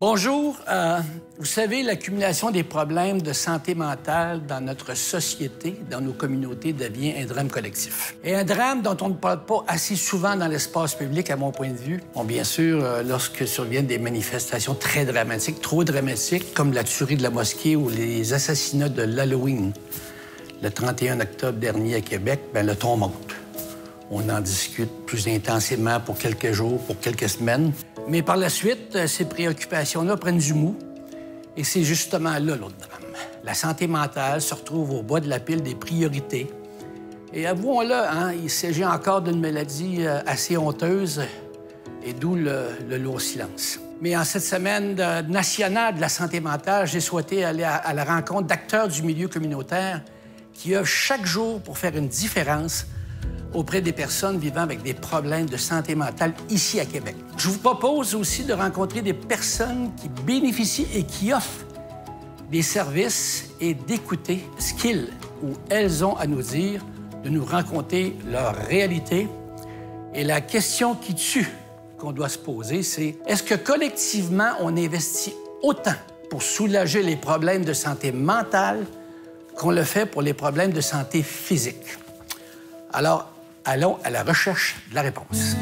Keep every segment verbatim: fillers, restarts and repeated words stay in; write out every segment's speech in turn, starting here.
Bonjour. Euh, vous savez, l'accumulation des problèmes de santé mentale dans notre société, dans nos communautés, devient un drame collectif. Et un drame dont on ne parle pas assez souvent dans l'espace public, à mon point de vue. Bon, bien sûr, euh, lorsque surviennent des manifestations très dramatiques, trop dramatiques, comme la tuerie de la mosquée ou les assassinats de l'Halloween, le trente et un octobre dernier à Québec, bien, le ton monte. On en discute plus intensément pour quelques jours, pour quelques semaines. Mais par la suite, ces préoccupations-là prennent du mou. Et c'est justement là l'autre drame. La santé mentale se retrouve au bas de la pile des priorités. Et avouons-le, hein, il s'agit encore d'une maladie assez honteuse, et d'où le, le lourd silence. Mais en cette semaine nationale de la santé mentale, j'ai souhaité aller à, à la rencontre d'acteurs du milieu communautaire qui œuvrent chaque jour pour faire une différence auprès des personnes vivant avec des problèmes de santé mentale ici à Québec. Je vous propose aussi de rencontrer des personnes qui bénéficient et qui offrent des services et d'écouter ce qu'ils ou elles ont à nous dire, de nous raconter leur réalité. Et la question qui tue qu'on doit se poser, c'est est-ce que collectivement, on investit autant pour soulager les problèmes de santé mentale qu'on le fait pour les problèmes de santé physique? Alors, allons à la recherche de la réponse.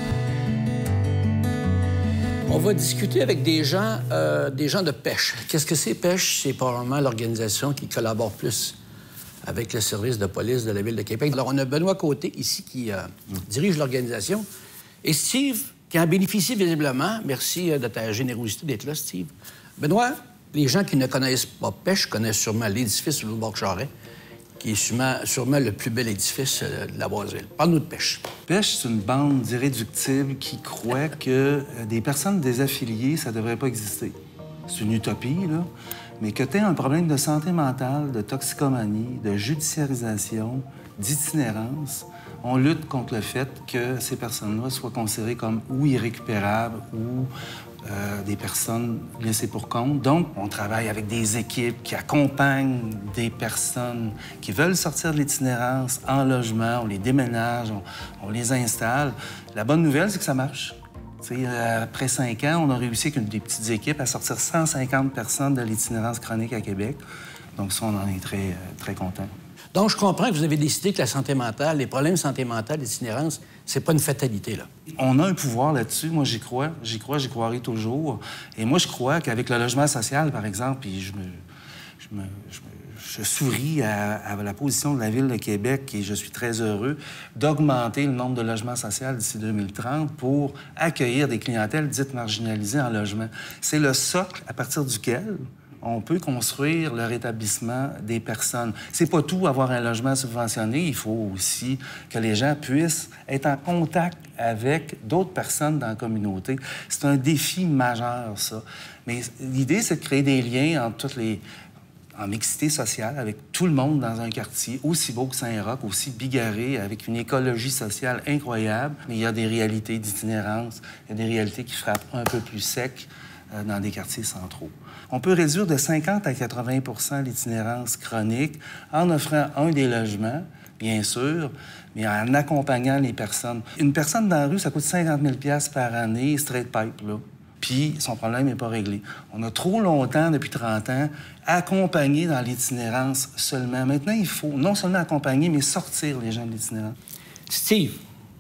On va discuter avec des gens, euh, des gens de pêche. Qu'est-ce que c'est, pêche? C'est probablement l'organisation qui collabore plus avec le service de police de la Ville de Québec. Alors, on a Benoît Côté, ici, qui euh, mmh. dirige l'organisation. Et Steve, qui en bénéficie visiblement. Merci de ta générosité d'être là, Steve. Benoît, les gens qui ne connaissent pas pêche connaissent sûrement l'édifice sur le bord de Charest, qui est sûrement, sûrement le plus bel édifice de la Basse-Ville. Parle-nous de pêche. Pêche, c'est une bande d'irréductibles qui croient que des personnes désaffiliées, ça ne devrait pas exister. C'est une utopie, là. Mais que tu aies un problème de santé mentale, de toxicomanie, de judiciarisation, d'itinérance, on lutte contre le fait que ces personnes-là soient considérées comme ou irrécupérables ou Euh, des personnes laissées pour compte. Donc, on travaille avec des équipes qui accompagnent des personnes qui veulent sortir de l'itinérance en logement. On les déménage, on, on les installe. La bonne nouvelle, c'est que ça marche. T'sais, après cinq ans, on a réussi avec une des petites équipes à sortir cent cinquante personnes de l'itinérance chronique à Québec. Donc ça, on en est très, très contents. Donc, je comprends que vous avez décidé que la santé mentale, les problèmes de santé mentale, l'itinérance, c'est pas une fatalité, là. On a un pouvoir là-dessus. Moi, j'y crois. J'y crois, j'y croirai toujours. Et moi, je crois qu'avec le logement social, par exemple, puis je me... Je, me, je, me, je souris à, à la position de la Ville de Québec et je suis très heureux d'augmenter le nombre de logements sociaux d'ici deux mille trente pour accueillir des clientèles dites marginalisées en logement. C'est le socle à partir duquel on peut construire le rétablissement des personnes. C'est pas tout avoir un logement subventionné. Il faut aussi que les gens puissent être en contact avec d'autres personnes dans la communauté. C'est un défi majeur, ça. Mais l'idée, c'est de créer des liens entre toutes les... en mixité sociale, avec tout le monde dans un quartier aussi beau que Saint-Roch, aussi bigarré, avec une écologie sociale incroyable. Mais il y a des réalités d'itinérance, il y a des réalités qui frappent un peu plus sec euh, dans des quartiers centraux. On peut réduire de cinquante à quatre-vingts pour cent l'itinérance chronique en offrant un des logements, bien sûr, mais en accompagnant les personnes. Une personne dans la rue, ça coûte cinquante mille dollars par année, straight pipe, là. Puis son problème n'est pas réglé. On a trop longtemps, depuis trente ans, accompagné dans l'itinérance seulement. Maintenant, il faut non seulement accompagner, mais sortir les gens de l'itinérance. Steve,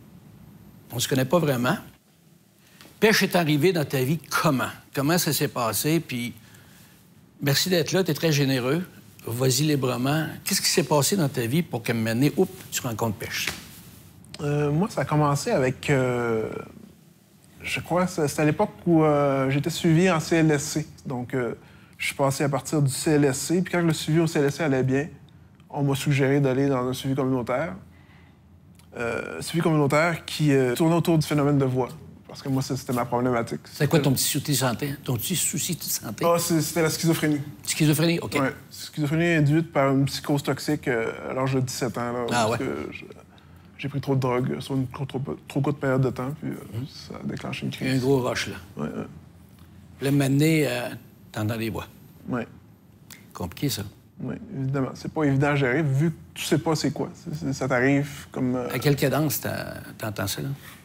on se connaît pas vraiment. Pêche est arrivé dans ta vie comment? Comment ça s'est passé? Puis merci d'être là, tu es très généreux. Vas-y librement. Qu'est-ce qui s'est passé dans ta vie pour que maintenant, oups, tu rencontres Pêche? Euh, moi, ça a commencé avec... Euh... Je crois que c'était à l'époque où euh, j'étais suivi en C L S C. Donc, euh, je suis passé à partir du C L S C. Puis quand le suivi au C L S C allait bien, on m'a suggéré d'aller dans un suivi communautaire. Euh, suivi communautaire qui euh, tournait autour du phénomène de voix. Parce que moi, c'était ma problématique. C'est quoi ton petit souci de santé? Ton petit souci de santé? Ah, c'était la schizophrénie. Schizophrénie, OK. Oui. Schizophrénie induite par une psychose toxique euh, à l'âge de dix-sept ans. Là, ah ouais? Je... J'ai pris trop de drogue sur une trop, trop, trop courte période de temps, puis euh, mmh. ça a déclenché une crise. Il y a un gros rush, là. Oui, oui. Le mané, euh, t'entends les voix. Oui. Compliqué, ça. Oui, évidemment. C'est pas évident à gérer, vu que tu sais pas c'est quoi. C'est, c'est, ça t'arrive comme... Euh... À quelle cadence t'entends ça, là?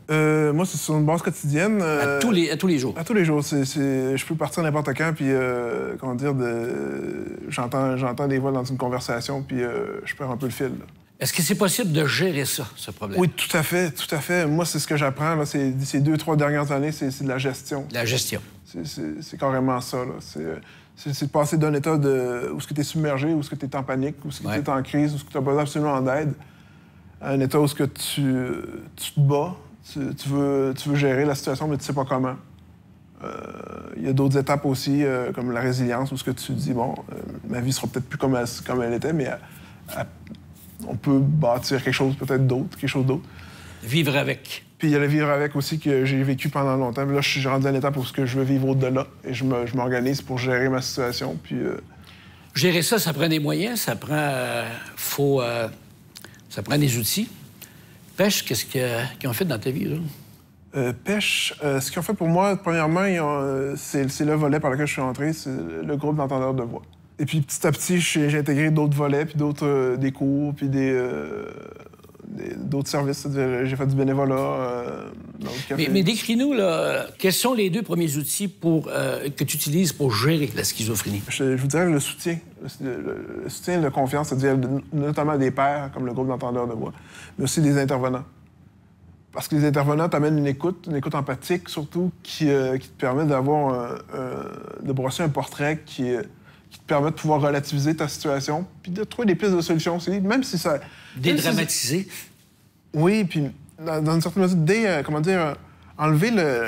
Euh, moi, c'est sur une base quotidienne. Euh, À, tous les, à tous les jours? À tous les jours. C'est, c'est, je peux partir n'importe quand, puis, euh, comment dire, de, j'entends, j'entends des voix dans une conversation, puis euh, je perds un peu le fil. Là. Est-ce que c'est possible de gérer ça, ce problème? Oui, tout à fait, tout à fait. Moi, c'est ce que j'apprends, là, ces, ces deux, trois dernières années, c'est, c'est de la gestion. La gestion. C'est, c'est, c'est carrément ça, là. C'est, c'est, c'est de passer d'un état de, où est-ce que tu es submergé, où est-ce que tu es en panique, où est-ce que ouais. tu es en crise, où est-ce que tu as besoin absolument d'aide, à un état où est-ce que tu, tu te bats, tu, tu, veux, tu veux gérer la situation, mais tu sais pas comment. Il euh, y a d'autres étapes aussi, euh, comme la résilience, où ce que tu dis, bon, euh, ma vie sera peut-être plus comme elle, comme elle était, mais elle, elle, on peut bâtir quelque chose peut-être d'autre, quelque chose d'autre. Vivre avec. Puis il y a le vivre avec aussi que j'ai vécu pendant longtemps. Puis là, je suis rendu à une étape où je veux vivre au-delà et je, me, je m'organise pour gérer ma situation. Puis euh... gérer ça, ça prend des moyens, ça prend, euh, faut, euh, ça prend des outils. Pêche, qu'est-ce qu'ils ont fait dans ta vie là? Euh, pêche, euh, ce qu'ils ont fait pour moi, premièrement, ils ont, euh, c'est, c'est le volet par lequel je suis entré, c'est le groupe d'entendeurs de voix. Et puis petit à petit, j'ai intégré d'autres volets, puis d'autres euh, des cours, puis des, euh, des, d'autres services. C'est-à-dire, j'ai fait du bénévolat. Euh, dans le café. Mais, mais décris-nous, là, quels sont les deux premiers outils pour, euh, que tu utilises pour gérer la schizophrénie? Je, je vous dirais le soutien. Le, le, le soutien, la confiance, c'est-à-dire notamment des pairs, comme le groupe d'entendeurs de voix, mais aussi des intervenants. Parce que les intervenants t'amènent une écoute, une écoute empathique surtout, qui, euh, qui te permet d'avoir un, un, de brosser un portrait qui, qui te permet de pouvoir relativiser ta situation, puis de trouver des pistes de solutions aussi, même si ça... Dédramatiser. Si oui, puis dans, dans une certaine mesure, dé, euh, comment dire, euh, enlever le,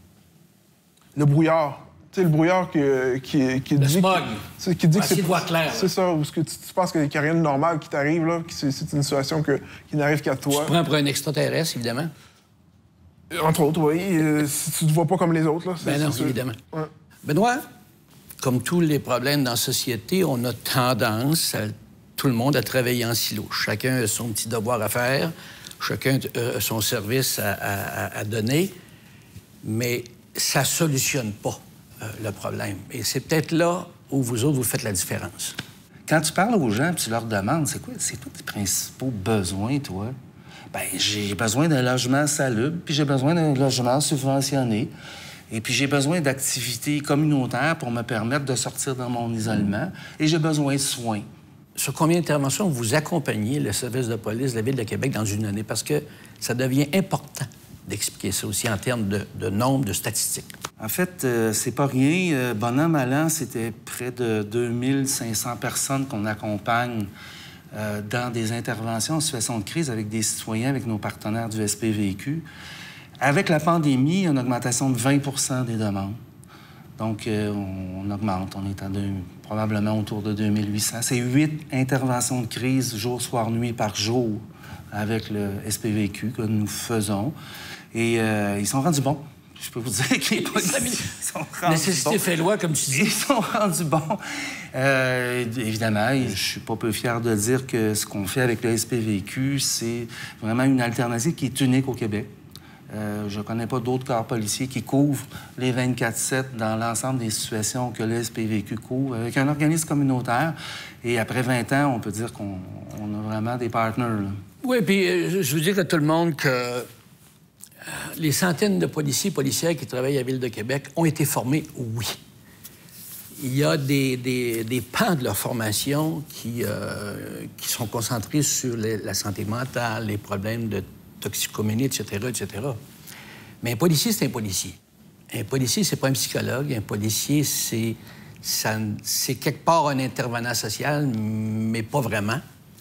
le brouillard. Tu sais, le brouillard qui, qui, qui le dit... smog. Que, qui dit que c'est voix claire. C'est ça, ou ce que tu, tu penses qu'il n'y a rien de normal qui t'arrive, là, que c'est, c'est une situation que, qui n'arrive qu'à toi. Tu te prends pour un extraterrestre, évidemment. Entre autres, oui. Euh, si tu ne te vois pas comme les autres, là. C'est, ben non, c'est évidemment. Ouais. Benoît, comme tous les problèmes dans la société, on a tendance, à, tout le monde, à travailler en silo. Chacun a son petit devoir à faire, chacun a son service à, à, à donner, mais ça ne solutionne pas euh, le problème. Et c'est peut-être là où vous autres, vous faites la différence. Quand tu parles aux gens et tu leur demandes, c'est quoi, c'est quoi tes principaux besoins, toi? Bien, j'ai besoin d'un logement salubre, puis j'ai besoin d'un logement subventionné. Et puis, j'ai besoin d'activités communautaires pour me permettre de sortir de mon isolement. Et j'ai besoin de soins. Sur combien d'interventions vous accompagnez le service de police de la Ville de Québec dans une année? Parce que ça devient important d'expliquer ça aussi en termes de, de nombre de statistiques. En fait, euh, c'est pas rien. Euh, bon an, mal an, c'était près de deux mille cinq cents personnes qu'on accompagne euh, dans des interventions en situation de crise avec des citoyens, avec nos partenaires du S P V Q. Avec la pandémie, il y a une augmentation de vingt pour cent des demandes. Donc, euh, on, on augmente. On est à deux, probablement autour de deux mille huit cents. C'est huit interventions de crise, jour, soir, nuit, par jour, avec le S P V Q que nous faisons. Et euh, ils sont rendus bons. Je peux vous dire que les policiers sont rendus bons. Nécessité fait loi, comme tu dis. Ils sont rendus bons. Euh, évidemment, je suis pas peu fier de dire que ce qu'on fait avec le S P V Q, c'est vraiment une alternative qui est unique au Québec. Euh, je ne connais pas d'autres corps policiers qui couvrent les vingt-quatre sept dans l'ensemble des situations que le S P V Q couvre, avec un organisme communautaire. Et après vingt ans, on peut dire qu'on on a vraiment des partenaires. Là. Oui, puis euh, je veux dire à tout le monde que euh, les centaines de policiers et policières qui travaillent à la Ville de Québec ont été formés, oui. Il y a des, des, des pans de leur formation qui, euh, qui sont concentrés sur les, la santé mentale, les problèmes de toxicomanie, et cetera, et cetera. Mais un policier, c'est un policier. Un policier, c'est pas un psychologue. Un policier, c'est, ça, c'est quelque part un intervenant social, mais pas vraiment.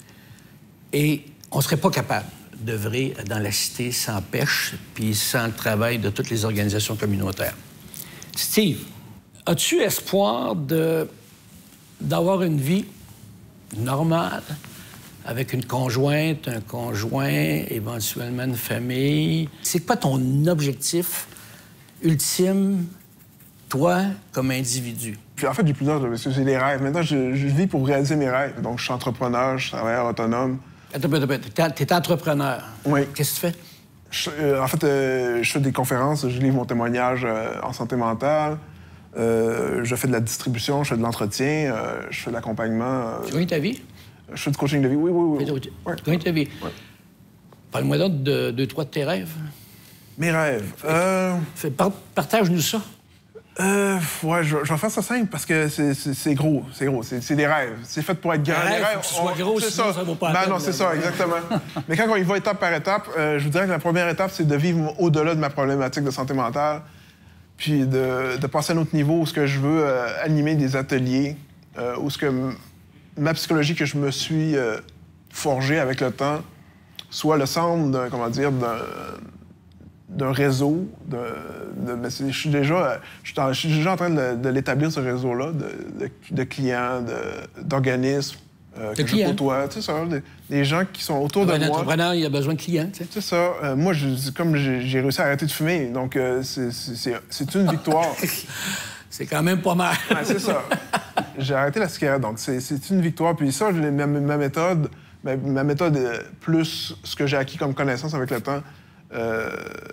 Et on serait pas capable d'œuvrer dans la cité sans pêche puis sans le travail de toutes les organisations communautaires. Steve, as-tu espoir de, d'avoir une vie normale avec une conjointe, un conjoint, éventuellement une famille? C'est quoi ton objectif ultime, toi, comme individu? Puis en fait, j'ai plusieurs objectifs. J'ai des rêves. Maintenant, je, je vis pour réaliser mes rêves. Donc, je suis entrepreneur, je suis travailleur autonome. Attends, attends, attends. T'es entrepreneur. Oui. Qu'est-ce que tu fais? Je, euh, en fait, euh, je fais des conférences, je livre mon témoignage euh, en santé mentale. Euh, je fais de la distribution, je fais de l'entretien, euh, je fais de l'accompagnement. Euh, tu gagnes ta vie? Je fais du coaching de vie, oui, oui, oui. Tu ouais. gagnes ta vie. Ouais. Parle-moi donc de deux, trois de tes rêves. Mes rêves. Euh... Fait, par partage-nous ça. Euh, ouais, je, je vais faire ça simple parce que c'est gros, c'est gros, c'est des rêves. C'est fait pour être grand. Les rêves, rêves, faut que ce soit gros, sinon ça, ça vaut pas la ben peine. non, c'est ça, exactement. Mais quand on y va étape par étape, euh, je vous dirais que la première étape, c'est de vivre au-delà de ma problématique de santé mentale, puis de, de passer à un autre niveau où ce que je veux euh, animer des ateliers, euh, où ce que ma psychologie que je me suis euh, forgée avec le temps soit le centre d'un, comment dire, d'un d'un réseau. De, de, mais je suis déjà, je suis, en, je suis déjà en train de, de l'établir, ce réseau-là, de, de, de clients, d'organismes euh, que je côtoie. Tu sais, ça, des, des gens qui sont autour de moi. Un entrepreneur, il a besoin de clients. Tu sais. C'est ça. Euh, moi, je, comme j'ai réussi à arrêter de fumer, donc euh, c'est une victoire. C'est quand même pas mal. Ouais, c'est ça. J'ai arrêté la cigarette, donc c'est une victoire. Puis ça, ma, ma méthode, ma, ma méthode, plus ce que j'ai acquis comme connaissance avec le temps, Euh,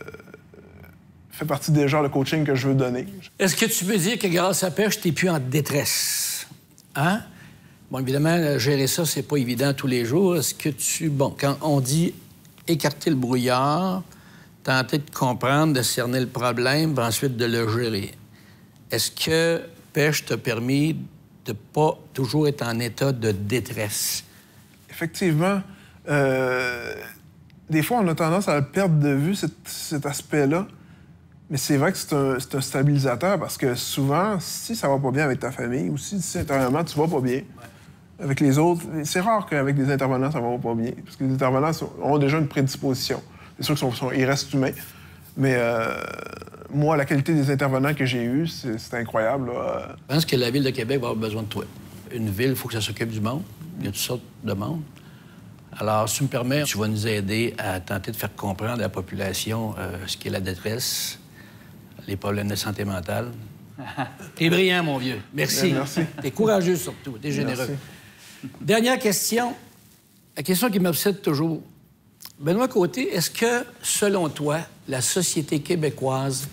fait partie des genres de coaching que je veux donner. Est-ce que tu veux dire que grâce à Pêche, tu n'es plus en détresse? Hein? Bon, évidemment, gérer ça, c'est pas évident tous les jours. Est-ce que tu... Bon, quand on dit écarter le brouillard, tenter de comprendre, de cerner le problème, puis ensuite de le gérer. Est-ce que Pêche t'a permis de pas toujours être en état de détresse? Effectivement. Euh... Des fois, on a tendance à perdre de vue cet, cet aspect-là. Mais c'est vrai que c'est un, un stabilisateur parce que souvent, si ça va pas bien avec ta famille ou si, si intérieurement, tu vas pas bien ouais. avec les autres, c'est rare qu'avec des intervenants, ça va pas bien. Parce que les intervenants sont, ont déjà une prédisposition. C'est sûr qu'ils sont, sont, ils restent humains. Mais euh, moi, la qualité des intervenants que j'ai eus, c'est incroyable. Là. Je pense que la Ville de Québec va avoir besoin de toi. Une ville, il faut que ça s'occupe du monde. Il y a toutes sortes de monde. Alors, si tu me permets, tu vas nous aider à tenter de faire comprendre à la population euh, ce qu'est la détresse, les problèmes de santé mentale. T'es brillant, mon vieux. Merci. Bien, merci. T'es courageux, surtout. T'es généreux. Merci. Dernière question. La question qui m'obsède toujours. Benoît Côté, est-ce que, selon toi, la société québécoise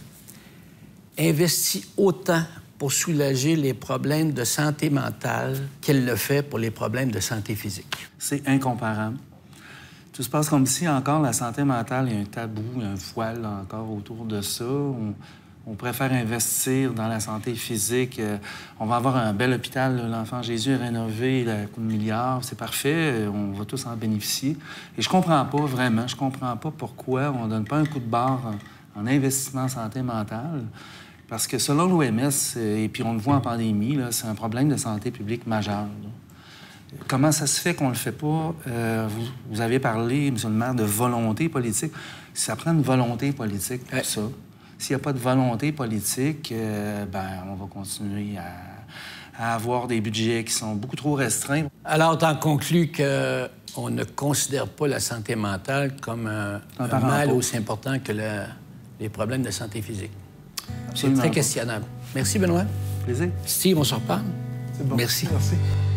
investit autant pour soulager les problèmes de santé mentale qu'elle le fait pour les problèmes de santé physique? C'est incomparable. Tout se passe comme si, encore, la santé mentale, il y a un tabou, il y a un voile encore autour de ça. On, on préfère investir dans la santé physique. Euh, on va avoir un bel hôpital, l'Enfant Jésus est rénové, il a coût de milliards, c'est parfait, on va tous en bénéficier. Et je comprends pas, vraiment, je comprends pas pourquoi on donne pas un coup de barre en, en investissement en santé mentale. Parce que selon l'O M S, et puis on le voit en pandémie, c'est un problème de santé publique majeur. Là. Comment ça se fait qu'on le fait pas? Euh, vous, vous avez parlé, M. le maire, de volonté politique. Ça prend une volonté politique pour ouais. ça. S'il n'y a pas de volonté politique, euh, ben on va continuer à, à avoir des budgets qui sont beaucoup trop restreints. Alors, t'en conclus qu'on ne considère pas la santé mentale comme un, un mal aussi important que le, les problèmes de santé physique. C'est très questionnable. Merci, Benoît. Plaisir. Steve, on se reparle. C'est bon. Merci. Merci.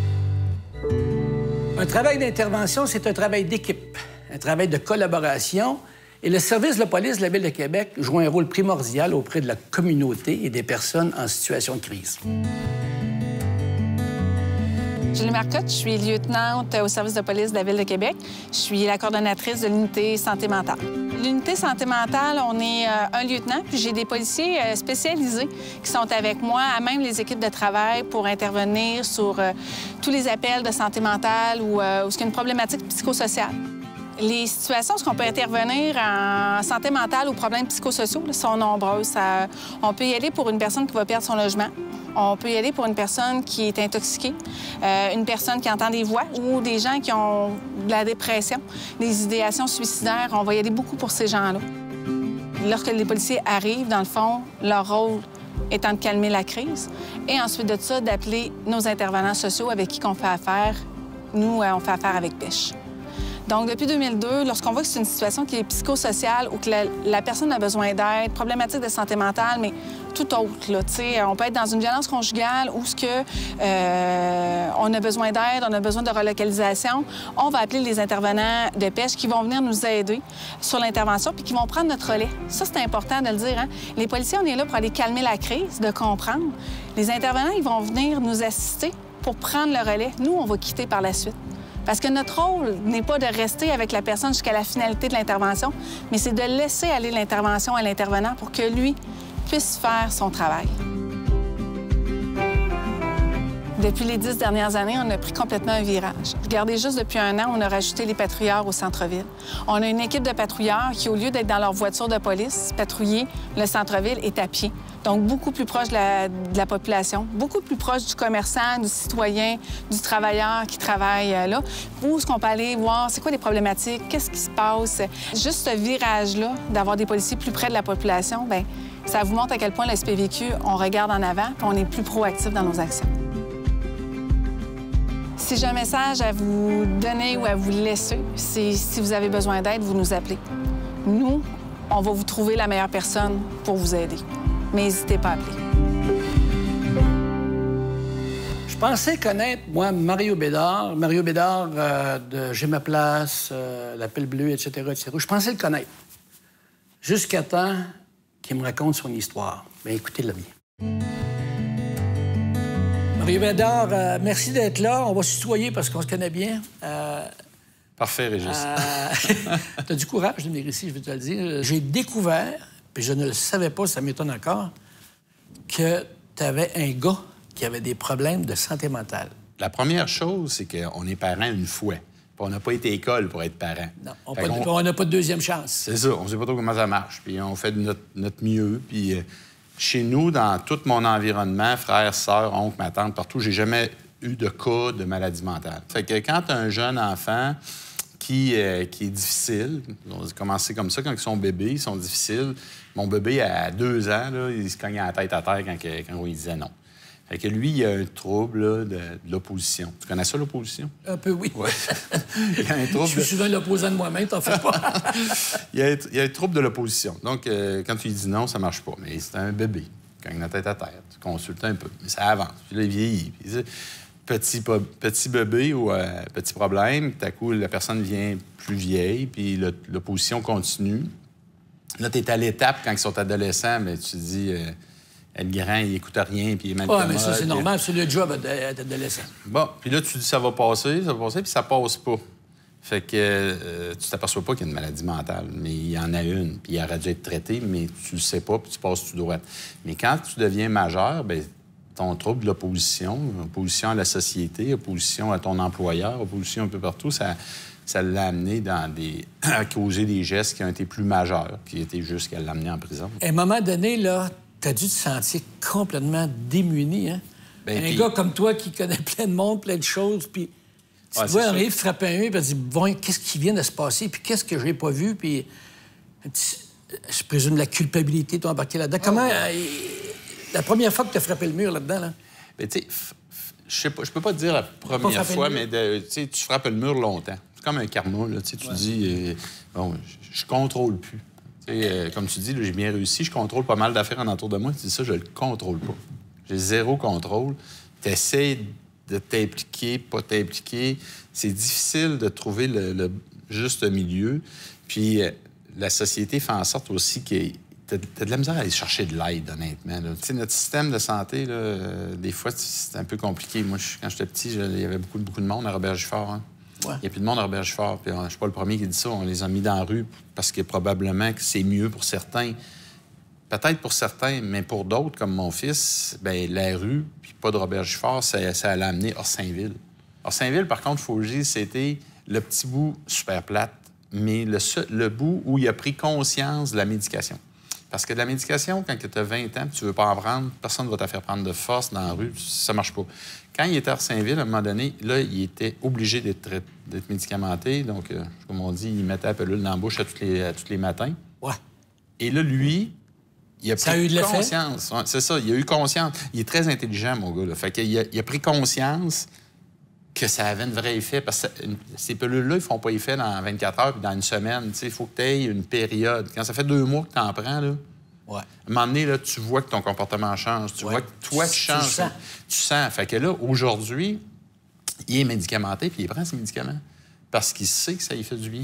Un travail d'intervention, c'est un travail d'équipe, un travail de collaboration. Et le service de la police de la Ville de Québec joue un rôle primordial auprès de la communauté et des personnes en situation de crise. Julie Marcotte, je suis lieutenante au service de police de la Ville de Québec. Je suis la coordonnatrice de l'unité santé mentale. L'unité santé mentale, on est euh, un lieutenant, puis j'ai des policiers euh, spécialisés qui sont avec moi, à même les équipes de travail, pour intervenir sur euh, tous les appels de santé mentale ou euh, où il y a une problématique psychosociale. Les situations où on peut intervenir en santé mentale ou problèmes psychosociaux là, sont nombreuses. Ça, on peut y aller pour une personne qui va perdre son logement. On peut y aller pour une personne qui est intoxiquée, euh, une personne qui entend des voix ou des gens qui ont de la dépression, des idéations suicidaires. On va y aller beaucoup pour ces gens-là. Lorsque les policiers arrivent, dans le fond, leur rôle étant de calmer la crise et ensuite de ça, d'appeler nos intervenants sociaux avec qui on fait affaire. Nous, on fait affaire avec Pêche. Donc, depuis deux mille deux, lorsqu'on voit que c'est une situation qui est psychosociale ou que la, la personne a besoin d'aide, problématique de santé mentale, mais tout autre, là, tu sais, on peut être dans une violence conjugale où ce que euh, on a besoin d'aide, on a besoin de relocalisation, on va appeler les intervenants de Pêche qui vont venir nous aider sur l'intervention puis qui vont prendre notre relais. Ça, c'est important de le dire, hein? Les policiers, on est là pour aller calmer la crise, de comprendre. Les intervenants, ils vont venir nous assister pour prendre le relais. Nous, on va quitter par la suite. Parce que notre rôle n'est pas de rester avec la personne jusqu'à la finalité de l'intervention, mais c'est de laisser aller l'intervention à l'intervenant pour que lui puisse faire son travail. Depuis les dix dernières années, on a pris complètement un virage. Regardez, juste depuis un an, on a rajouté les patrouilleurs au centre-ville. On a une équipe de patrouilleurs qui, au lieu d'être dans leur voiture de police, patrouiller le centre-ville est à pied. Donc, beaucoup plus proche de la, de la population, beaucoup plus proche du commerçant, du citoyen, du travailleur qui travaille euh, là. Où est-ce qu'on peut aller voir c'est quoi les problématiques, qu'est-ce qui se passe? Juste ce virage-là, d'avoir des policiers plus près de la population, bien, ça vous montre à quel point le S P V Q, on regarde en avant et on est plus proactif dans nos actions. Si j'ai un message à vous donner ou à vous laisser, c'est si vous avez besoin d'aide, vous nous appelez. Nous, on va vous trouver la meilleure personne pour vous aider. Mais n'hésitez pas à appeler. Je pensais connaître, moi, Mario Bédard. Mario Bédard euh, de J'ai ma place, euh, L'Appel bleu, et cetera, et cetera. Je pensais le connaître. Jusqu'à temps qu'il me raconte son histoire. Bien, écoutez-le bien. Mario Bédard, euh, merci d'être là. On va se tutoyer parce qu'on se connaît bien. Euh, Parfait, Régis. Euh, t'as du courage de venir ici, je vais te le dire. J'ai découvert, puis je ne le savais pas, ça m'étonne encore, que tu avais un gars qui avait des problèmes de santé mentale. La première chose, c'est qu'on est parents une fois. Puis on n'a pas été école pour être parents. Non, on n'a pas de deuxième chance. C'est ça, on ne sait pas trop comment ça marche. Puis on fait de notre, notre mieux. Puis euh, chez nous, dans tout mon environnement, frères, sœurs, oncles, ma tante, partout, j'ai jamais eu de cas de maladie mentale. Fait que quand tu as un jeune enfant qui, euh, qui est difficile, on a commencé comme ça quand ils sont bébés, ils sont difficiles. Mon bébé, à deux ans, là, il se cognait la tête à terre quand, quand on lui disait non. Fait que lui, il a un trouble là, de, de l'opposition. Tu connais ça, l'opposition? Un peu, oui. Ouais. Il a un trouble. Je suis souvent l'opposant de moi-même, t'en fais pas. il, a, il a un trouble de l'opposition. Donc, euh, quand tu lui dis non, ça marche pas. Mais c'est un bébé, il cogne la tête à terre. Tu consultes un peu, mais ça avance. Puis là, il vieillit. Puis, petit, petit bébé ou euh, petit problème, tout à coup, la personne devient plus vieille, puis l'opposition continue. Là, tu es à l'étape, quand ils sont adolescents, mais tu te dis... Euh, être grand, il n'écoute rien, puis il est mal commode. Oui, mais ça, c'est normal, c'est le job d'être adolescent. Bon, puis là, tu dis ça va passer, ça va passer, puis ça passe pas. Fait que euh, tu t'aperçois pas qu'il y a une maladie mentale, mais il y en a une, puis il aurait dû être traité, mais tu le sais pas, puis tu passes tout droit. Mais quand tu deviens majeur, bien, ton trouble de l'opposition, opposition à la société, opposition à ton employeur, opposition un peu partout, ça... ça l'a amené dans des... à causer des gestes qui ont été plus majeurs, qui étaient juste qu'à l'amener en prison. À un moment donné, là, t'as dû te sentir complètement démuni, hein? Ben, un pis... gars comme toi qui connaît plein de monde, plein de choses, puis tu ouais, te vois arriver, frapper un mur, puis tu dis, bon, qu'est-ce qui vient de se passer, puis qu'est-ce que j'ai pas vu, puis je présume la culpabilité t'as embarqué là-dedans. Oh. Comment... Euh, la première fois que t'as frappé le mur là-dedans, là? Bien, tu sais, je sais pas, je peux pas te dire la première fois, mais de, tu frappes le mur longtemps. C'est comme un karma, là, tu ouais. dis, euh, bon, je, je contrôle plus. Euh, comme tu dis, j'ai bien réussi, je contrôle pas mal d'affaires en entour de moi. Tu dis ça, je le contrôle pas. J'ai zéro contrôle. Tu essaies de t'impliquer, pas t'impliquer. C'est difficile de trouver le, le juste milieu. Puis euh, la société fait en sorte aussi que tu as de la misère à aller chercher de l'aide, honnêtement. Tu sais, notre système de santé, là, euh, des fois, c'est un peu compliqué. Moi, je, quand j'étais petit, il y avait beaucoup, beaucoup de monde à Robert-Gifford. Hein? Ouais. Il n'y a plus de monde à Robert-Gifford. Puis, je ne suis pas le premier qui dit ça. On les a mis dans la rue parce que probablement que c'est mieux pour certains. Peut-être pour certains, mais pour d'autres, comme mon fils, bien, la rue, puis pas de Robert-Gifford, ça, ça allait amener Orsainville. Orsainville, par contre, il faut le dire, c'était le petit bout super plate, mais le, seul, le bout où il a pris conscience de la médication. Parce que de la médication, quand tu as vingt ans et tu ne veux pas en prendre, personne ne va te faire prendre de force dans la rue, ça ne marche pas. Quand il était à Orsainville, à un moment donné, là, il était obligé d'être, d'être médicamenté. Donc, euh, comme on dit, il mettait la pilule dans la bouche à tous les, à tous les matins. Ouais. Et là, lui, il a ça pris a eu de conscience. Ouais, c'est ça, il a eu conscience. Il est très intelligent, mon gars. Là. Fait qu'il a, il a pris conscience que ça avait un vrai effet. Parce que ces pilules-là, ils ne font pas effet dans vingt-quatre heures puis dans une semaine. Il faut que tu aies une période. Quand ça fait deux mois que tu en prends, là, ouais. à un moment donné, là, tu vois que ton comportement change. Tu ouais. vois que toi, tu changes. Tu sens. Tu sens. Fait que là, aujourd'hui, il est médicamenté puis il prend ses médicaments parce qu'il sait que ça lui fait du bien.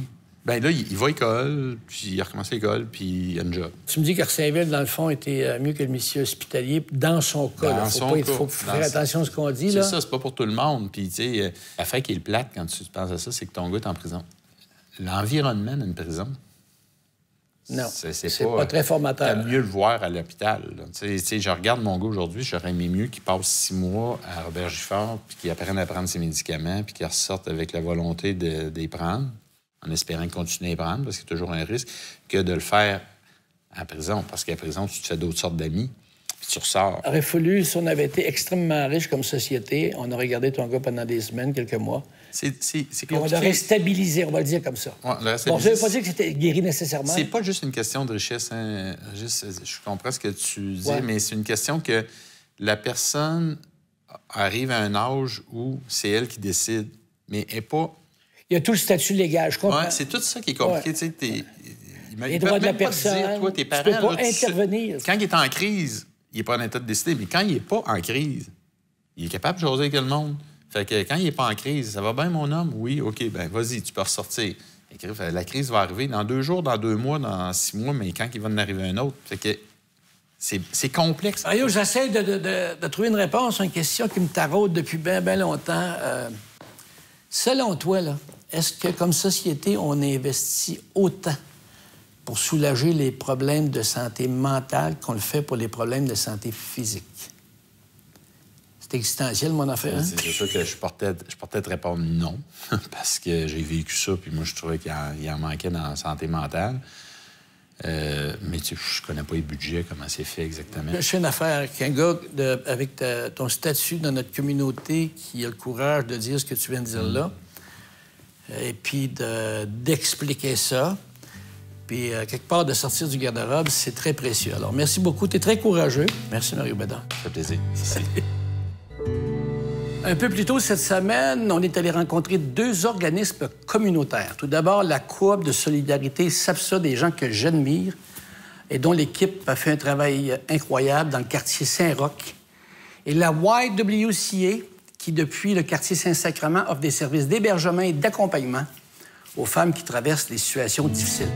Bien là, il va à l'école, puis il a recommencé l'école, puis il a un job. Tu me dis qu'Arsainville, dans le fond, était mieux que le milieu hospitalier dans son cas. Dans Il faut, son pas, cas, faut faire dans attention à ce qu'on dit. C'est là. ça, c'est pas pour tout le monde. Puis, tu sais, l'affaire qui est le plate quand tu penses à ça, c'est que ton gars est en prison. L'environnement d'une prison, non, c'est, c'est, c'est pas, pas très formateur. T'as mieux le voir à l'hôpital. Tu sais, je regarde mon gars aujourd'hui, j'aurais aimé mieux qu'il passe six mois à Robert Gifford, puis qu'il apprenne à prendre ses médicaments, puis qu'il ressorte avec la volonté de, de les prendre, en espérant continuer à les prendre, parce qu'il y a toujours un risque, que de le faire en prison. Parce qu'à prison, tu te fais d'autres sortes d'amis, puis tu ressors. Il aurait fallu, si on avait été extrêmement riche comme société, on aurait gardé ton gars pendant des semaines, quelques mois. C'est, c'est, c'est Puis on l'aurait stabilisé, on va le dire comme ça. Ouais, bon, ça ne veut pas dire que c'était guéri nécessairement. C'est pas juste une question de richesse. Hein. Juste, je comprends ce que tu dis, ouais. mais c'est une question que la personne arrive à un âge où c'est elle qui décide, mais elle n'est pas... Il y a tout le statut légal, je comprends. Ouais, c'est tout ça qui est compliqué. Ouais. T'es, ils les droits de la personne, dire, toi, tes parents, tu peux pas là, tu intervenir. sais, quand il est en crise, il n'est pas en état de décider, mais quand il n'est pas en crise, il est capable de jaser avec le monde. Fait que quand il n'est pas en crise, ça va bien, mon homme? Oui, OK, ben vas-y, tu peux ressortir. La crise va arriver dans deux jours, dans deux mois, dans six mois, mais quand il va en arriver un autre? Fait que c'est, c'est complexe. Mario, j'essaie de, de, de, de trouver une réponse à une question qui me taraude depuis bien, bien longtemps. Euh, selon toi, là, est-ce que, comme société, on investit autant pour soulager les problèmes de santé mentale qu'on le fait pour les problèmes de santé physique? C'est existentiel, mon affaire. Hein? C'est sûr que je portais, je portais te répondre non, parce que j'ai vécu ça, puis moi, je trouvais qu'il en, il en manquait dans la santé mentale. Euh, mais tu sais, je connais pas les budgets, comment c'est fait exactement. Je fais une affaire qu'un gars de, avec ta, ton statut dans notre communauté qui a le courage de dire ce que tu viens de dire mmh. là, et puis de, d'expliquer ça, puis euh, quelque part de sortir du garde-robe, c'est très précieux. Alors, merci beaucoup. Tu es très courageux. Merci, Mario Bédard. Ça fait plaisir. Merci. Un peu plus tôt cette semaine, on est allé rencontrer deux organismes communautaires. Tout d'abord, la coop de solidarité SAPSA, des gens que j'admire et dont l'équipe a fait un travail incroyable dans le quartier Saint-Roch. Et la Y W C A, qui, depuis le quartier Saint-Sacrement, offre des services d'hébergement et d'accompagnement aux femmes qui traversent des situations difficiles.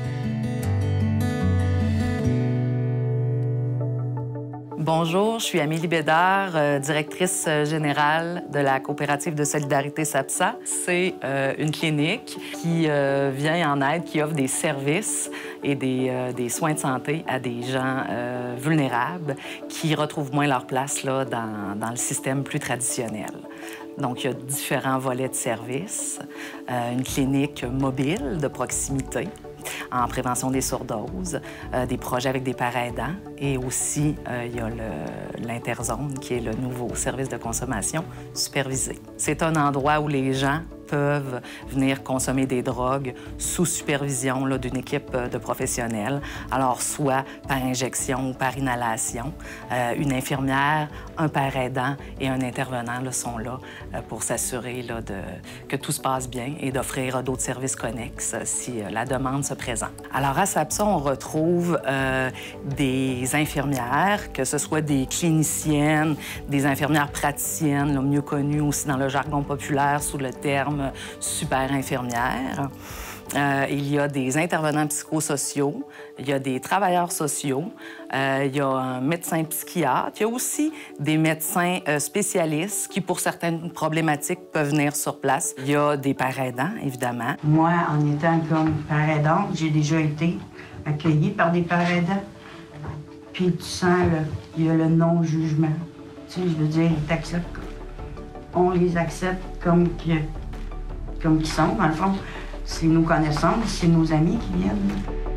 Bonjour, je suis Amélie Bédard, euh, directrice générale de la coopérative de solidarité SAPSA. C'est euh, une clinique qui euh, vient en aide, qui offre des services et des, euh, des soins de santé à des gens euh, vulnérables qui retrouvent moins leur place là, dans, dans le système plus traditionnel. Donc, il y a différents volets de services, euh, une clinique mobile de proximité en prévention des surdoses, euh, des projets avec des parents aidants et aussi, euh, il y a le, l'Interzone, qui est le nouveau service de consommation supervisé. C'est un endroit où les gens peuvent venir consommer des drogues sous supervision là, d'une équipe de professionnels, alors soit par injection ou par inhalation. Euh, une infirmière, un père aidant et un intervenant là, sont là euh, pour s'assurer là, de, que tout se passe bien et d'offrir d'autres services connexes si euh, la demande se présente. Alors à SAPSA, on retrouve euh, des infirmières, que ce soit des cliniciennes, des infirmières praticiennes, là, mieux connues aussi dans le jargon populaire sous le terme super infirmière. Euh, il y a des intervenants psychosociaux, il y a des travailleurs sociaux, euh, il y a un médecin psychiatre, il y a aussi des médecins euh, spécialistes qui, pour certaines problématiques, peuvent venir sur place. Il y a des pères aidants, évidemment. Moi, en étant comme père aidante, j'ai déjà été accueillie par des pères aidants. Puis tu sens, là, il y a le non-jugement. Tu sais, je veux dire, ils t'acceptent. On les accepte comme que... comme qu'ils sont, dans le fond. C'est nos connaissances, c'est nos amis qui viennent.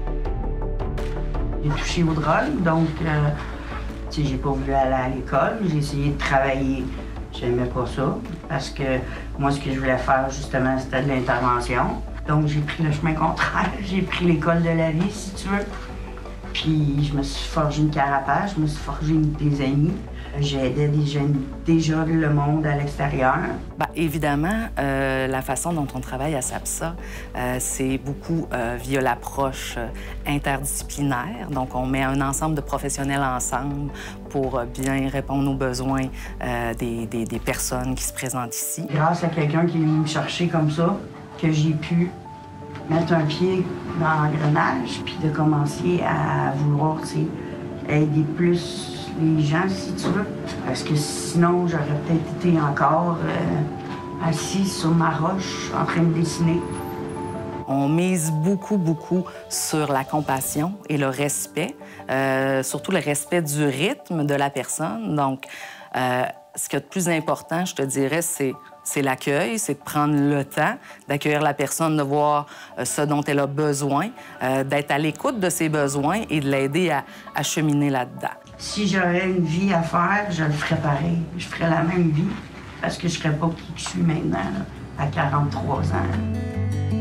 J'ai touché aux drogues, donc, euh, tu sais, j'ai pas voulu aller à l'école. J'ai essayé de travailler. J'aimais pas ça, parce que moi, ce que je voulais faire, justement, c'était de l'intervention. Donc, j'ai pris le chemin contraire. J'ai pris l'école de la vie, si tu veux. Puis, je me suis forgé une carapace, je me suis forgé des amis. J'aidais déjà, déjà le monde à l'extérieur. Bien, évidemment, euh, la façon dont on travaille à SAPSA, euh, c'est beaucoup euh, via l'approche interdisciplinaire. Donc, on met un ensemble de professionnels ensemble pour bien répondre aux besoins euh, des, des, des personnes qui se présentent ici. Grâce à quelqu'un qui est venu me chercher comme ça, que j'ai pu mettre un pied dans l'engrenage, puis de commencer à vouloir, tu sais, aider plus les gens, si tu veux. Parce que sinon, j'aurais peut-être été encore euh, assis sur ma roche en train de dessiner. On mise beaucoup, beaucoup sur la compassion et le respect, euh, surtout le respect du rythme de la personne. Donc, euh, ce qui est le plus important, je te dirais, c'est c'est l'accueil, c'est de prendre le temps d'accueillir la personne, de voir euh, ce dont elle a besoin, euh, d'être à l'écoute de ses besoins et de l'aider à, à cheminer là-dedans. Si j'aurais une vie à faire, je le ferais pareil. Je ferais la même vie parce que je ne serais pas qui je suis maintenant, là, à quarante-trois ans.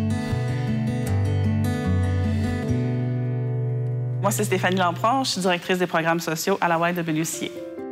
Moi, c'est Stéphanie Lampron, je suis directrice des programmes sociaux à la Y W C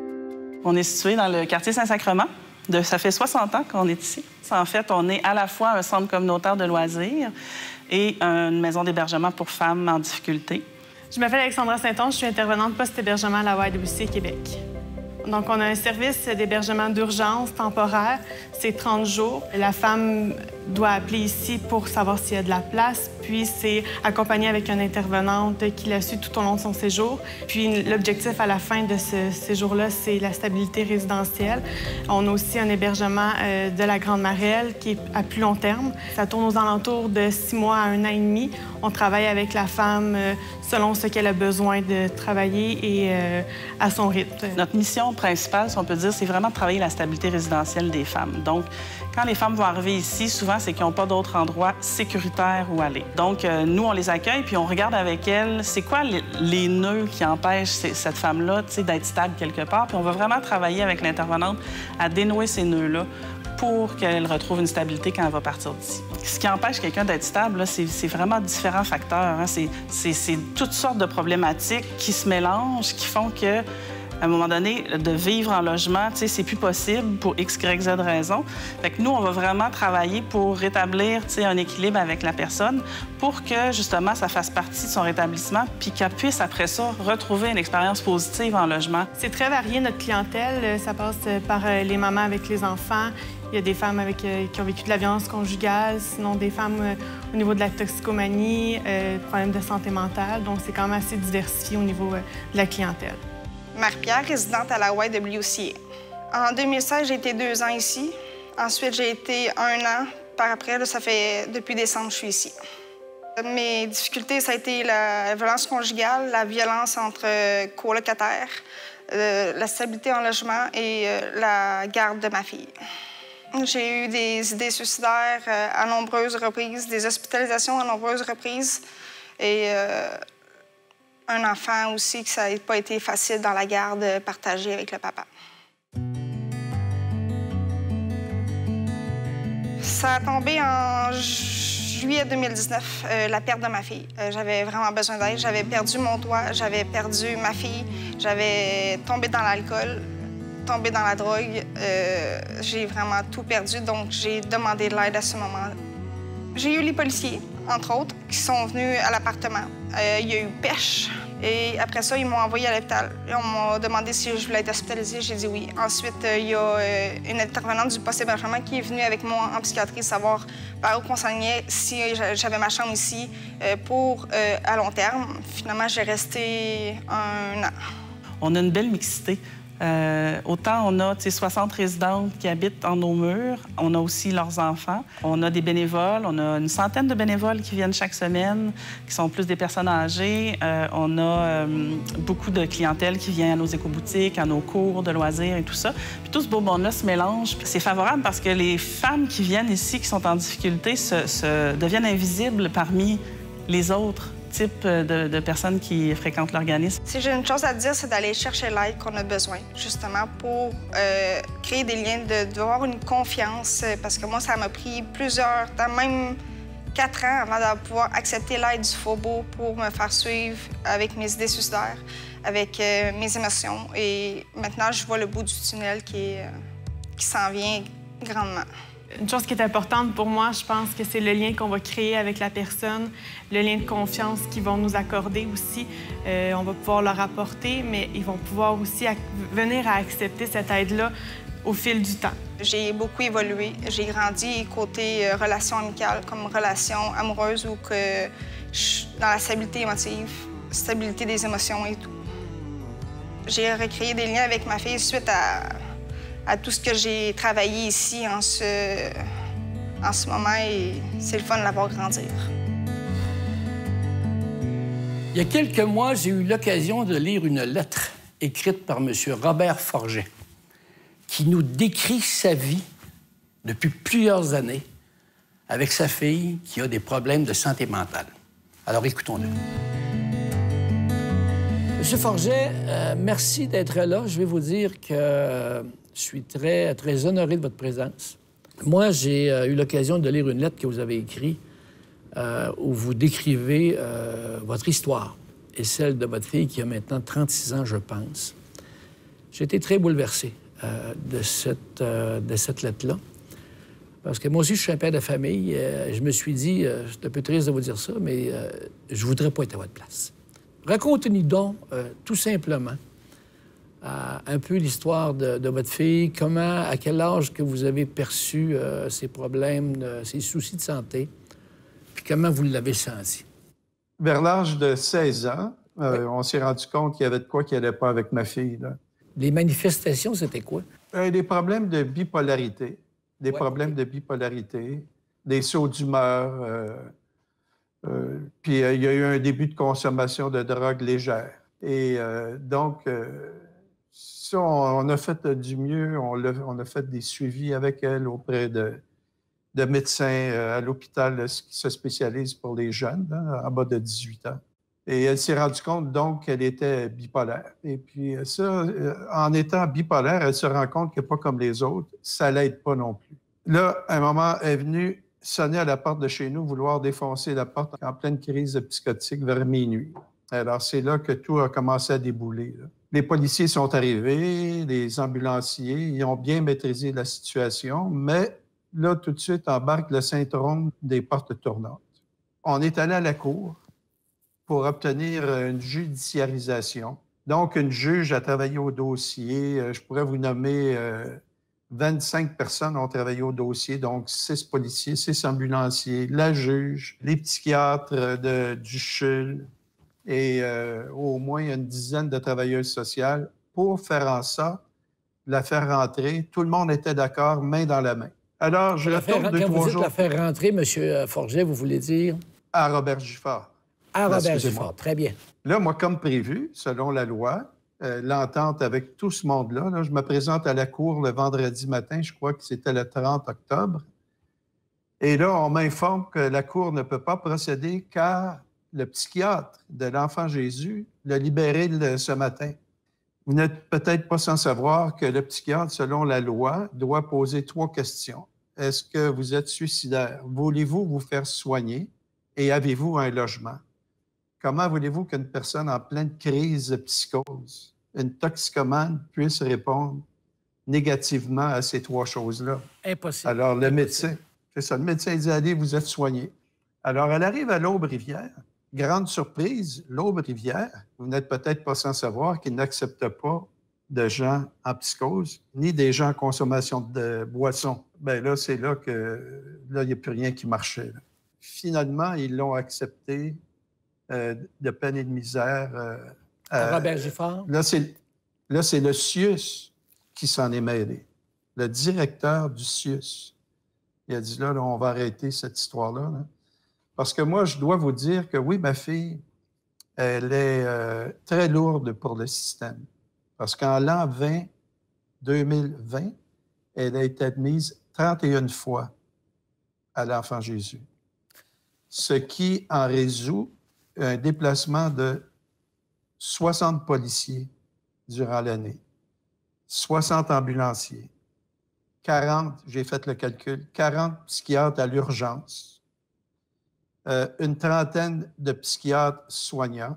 A. On est situé dans le quartier Saint-Sacrement. De, ça fait soixante ans qu'on est ici. En fait, on est à la fois un centre communautaire de loisirs et une maison d'hébergement pour femmes en difficulté. Je m'appelle Alexandra Saint-Onge, je suis intervenante post-hébergement à la Y W C A Québec. Donc, on a un service d'hébergement d'urgence temporaire. C'est trente jours. La femme doit appeler ici pour savoir s'il y a de la place. Puis, c'est accompagné avec une intervenante qui la suit tout au long de son séjour. Puis, l'objectif à la fin de ce séjour-là, c'est la stabilité résidentielle. On a aussi un hébergement euh, de la Grande Marelle qui est à plus long terme. Ça tourne aux alentours de six mois à un an et demi. On travaille avec la femme euh, selon ce qu'elle a besoin de travailler et euh, à son rythme. Notre mission principale, si on peut dire, c'est vraiment de travailler la stabilité résidentielle des femmes. Donc, quand les femmes vont arriver ici, souvent, c'est qu'ils n'ont pas d'autre endroit sécuritaire où aller. Donc, euh, nous, on les accueille, puis on regarde avec elles, c'est quoi les, les nœuds qui empêchent cette femme-là d'être stable quelque part. Puis on va vraiment travailler avec l'intervenante à dénouer ces nœuds-là pour qu'elle retrouve une stabilité quand elle va partir d'ici. Ce qui empêche quelqu'un d'être stable, c'est vraiment différents facteurs. Hein. C'est toutes sortes de problématiques qui se mélangent, qui font que à un moment donné, de vivre en logement, tu sais, c'est plus possible pour X, Y, Z raisons. Fait que nous, on va vraiment travailler pour rétablir, tu sais, un équilibre avec la personne pour que, justement, ça fasse partie de son rétablissement puis qu'elle puisse, après ça, retrouver une expérience positive en logement. C'est très varié, notre clientèle. Ça passe par les mamans avec les enfants. Il y a des femmes avec, euh, qui ont vécu de la violence conjugale, sinon des femmes euh, au niveau de la toxicomanie, euh, problèmes de santé mentale. Donc, c'est quand même assez diversifié au niveau euh, de la clientèle. Marie-Pierre, résidente à la Y W C A. En deux mille seize, j'ai été deux ans ici. Ensuite, j'ai été un an. Par après, là, ça fait depuis décembre que je suis ici. Mes difficultés, ça a été la violence conjugale, la violence entre euh, colocataires, euh, la stabilité en logement et euh, la garde de ma fille. J'ai eu des idées suicidaires euh, à nombreuses reprises, des hospitalisations à nombreuses reprises et euh, un enfant aussi, que ça n'a pas été facile dans la garde partagée avec le papa. Ça a tombé en juillet deux mille dix-neuf, euh, la perte de ma fille. Euh, j'avais vraiment besoin d'aide. J'avais perdu mon toit, j'avais perdu ma fille, j'avais tombé dans l'alcool, tombé dans la drogue. Euh, j'ai vraiment tout perdu, donc j'ai demandé de l'aide à ce moment-là. J'ai eu les policiers, entre autres, qui sont venus à l'appartement. Euh, il y a eu pêche. Et après ça, ils m'ont envoyé à l'hôpital. On m'a demandé si je voulais être hospitalisée. J'ai dit oui. Ensuite, euh, il y a euh, une intervenante du post-hébergement qui est venue avec moi en psychiatrie savoir par où on s'alignait, si j'avais ma chambre ici euh, pour euh, à long terme. Finalement, j'ai resté un an. On a une belle mixité. Euh, autant on a soixante résidentes qui habitent en nos murs, on a aussi leurs enfants. On a des bénévoles, on a une centaine de bénévoles qui viennent chaque semaine, qui sont plus des personnes âgées. Euh, on a euh, beaucoup de clientèle qui vient à nos écoboutiques, à nos cours de loisirs et tout ça. Puis tout ce beau monde-là se mélange. C'est favorable parce que les femmes qui viennent ici, qui sont en difficulté, se, se deviennent invisibles parmi les autres type de, de personnes qui fréquentent l'organisme. Si j'ai une chose à dire, c'est d'aller chercher l'aide qu'on a besoin, justement, pour euh, créer des liens, d'avoir une confiance, parce que moi, ça m'a pris plusieurs temps, même quatre ans avant de pouvoir accepter l'aide du Faubourg pour me faire suivre avec mes idées suicidaires, avec euh, mes émotions. Et maintenant, je vois le bout du tunnel qui, est, euh, qui s'en vient grandement. Une chose qui est importante pour moi, je pense que c'est le lien qu'on va créer avec la personne, le lien de confiance qu'ils vont nous accorder aussi. Euh, on va pouvoir leur apporter, mais ils vont pouvoir aussi venir à accepter cette aide-là au fil du temps. J'ai beaucoup évolué. J'ai grandi côté euh, relations amicales comme relations amoureuses ou que je, dans la stabilité émotive, stabilité des émotions et tout. J'ai recréé des liens avec ma fille suite à, à tout ce que j'ai travaillé ici en ce, en ce moment et c'est le fun de la voir grandir. Il y a quelques mois, j'ai eu l'occasion de lire une lettre écrite par M. Robert Forget, qui nous décrit sa vie depuis plusieurs années avec sa fille qui a des problèmes de santé mentale. Alors, écoutons-le. M. Forget, euh, merci d'être là. Je vais vous dire que euh, je suis très, très honoré de votre présence. Moi, j'ai euh, eu l'occasion de lire une lettre que vous avez écrite euh, où vous décrivez euh, votre histoire et celle de votre fille qui a maintenant trente-six ans, je pense. J'ai été très bouleversé euh, de cette, euh, de cette lettre-là. Parce que moi aussi, je suis un père de famille. Euh, je me suis dit, euh, c'est un peu triste de vous dire ça, mais euh, je voudrais pas être à votre place. Racontez-nous donc, euh, tout simplement, euh, un peu l'histoire de, de votre fille, comment, à quel âge que vous avez perçu euh, ces problèmes, euh, ces soucis de santé, puis comment vous l'avez senti. Vers l'âge de seize ans, euh, oui. on s'est rendu compte qu'il y avait de quoi qui n'allait pas avec ma fille, là. Les manifestations, c'était quoi? Euh, des problèmes de bipolarité. Des ouais, problèmes okay. de bipolarité, des sauts d'humeur. Euh, euh, puis euh, il y a eu un début de consommation de drogue légère. Et euh, donc, euh, ça, on, on a fait du mieux. On a, on a fait des suivis avec elle auprès de, de médecins euh, à l'hôpital qui se spécialise pour les jeunes, hein, en bas de dix-huit ans. Et elle s'est rendue compte, donc, qu'elle était bipolaire. Et puis ça, en étant bipolaire, elle se rend compte que pas comme les autres, ça l'aide pas non plus. Là, un moment, elle est venue sonner à la porte de chez nous, vouloir défoncer la porte en pleine crise psychotique vers minuit. Alors, c'est là que tout a commencé à débouler, là. Les policiers sont arrivés, les ambulanciers, ils ont bien maîtrisé la situation, mais là, tout de suite, embarque le syndrome des portes tournantes. On est allé à la cour pour obtenir une judiciarisation. Donc, une juge a travaillé au dossier. Je pourrais vous nommer euh, vingt-cinq personnes ont travaillé au dossier, donc six policiers, six ambulanciers, la juge, les psychiatres de, du C H U L et euh, au moins une dizaine de travailleuses sociales pour faire en sorte de la faire rentrer. Tout le monde était d'accord, main dans la main. Alors, je retourne deux, Quand trois vous dites jours... la faire rentrer, M. Forget, vous voulez dire? À Robert Giffard. À Robert Giffard, très bien. Là, moi, comme prévu, selon la loi, euh, l'entente avec tout ce monde-là, là, je me présente à la cour le vendredi matin, je crois que c'était le trente octobre. Et là, on m'informe que la cour ne peut pas procéder car le psychiatre de l'Enfant Jésus l'a libéré le, ce matin. Vous n'êtes peut-être pas sans savoir que le psychiatre, selon la loi, doit poser trois questions. Est-ce que vous êtes suicidaire? Voulez-vous vous faire soigner? Et avez-vous un logement? Comment voulez-vous qu'une personne en pleine crise de psychose, une toxicomane, puisse répondre négativement à ces trois choses-là? Impossible. Alors, le Impossible. médecin, c'est ça, le médecin dit, allez, vous êtes soigné. Alors, elle arrive à l'Aube-Rivière. Grande surprise, l'Aube-Rivière, vous n'êtes peut-être pas sans savoir qu'il n'accepte pas de gens en psychose, ni des gens en consommation de boissons. Bien là, c'est là que, là, il n'y a plus rien qui marchait, là. Finalement, ils l'ont accepté euh, de peine et de misère. Euh, à Robert Giffard? Là, c'est, là, c'est le C I U S qui s'en est mêlé. Le directeur du C I U S. Il a dit, là, là on va arrêter cette histoire-là, là. Parce que moi, je dois vous dire que oui, ma fille, elle est euh, très lourde pour le système. Parce qu'en l'an vingt, deux mille vingt, elle a été admise trente et une fois à l'Enfant Jésus. Ce qui en résout un déplacement de soixante policiers durant l'année, soixante ambulanciers, quarante, j'ai fait le calcul, quarante psychiatres à l'urgence, euh, une trentaine de psychiatres soignants,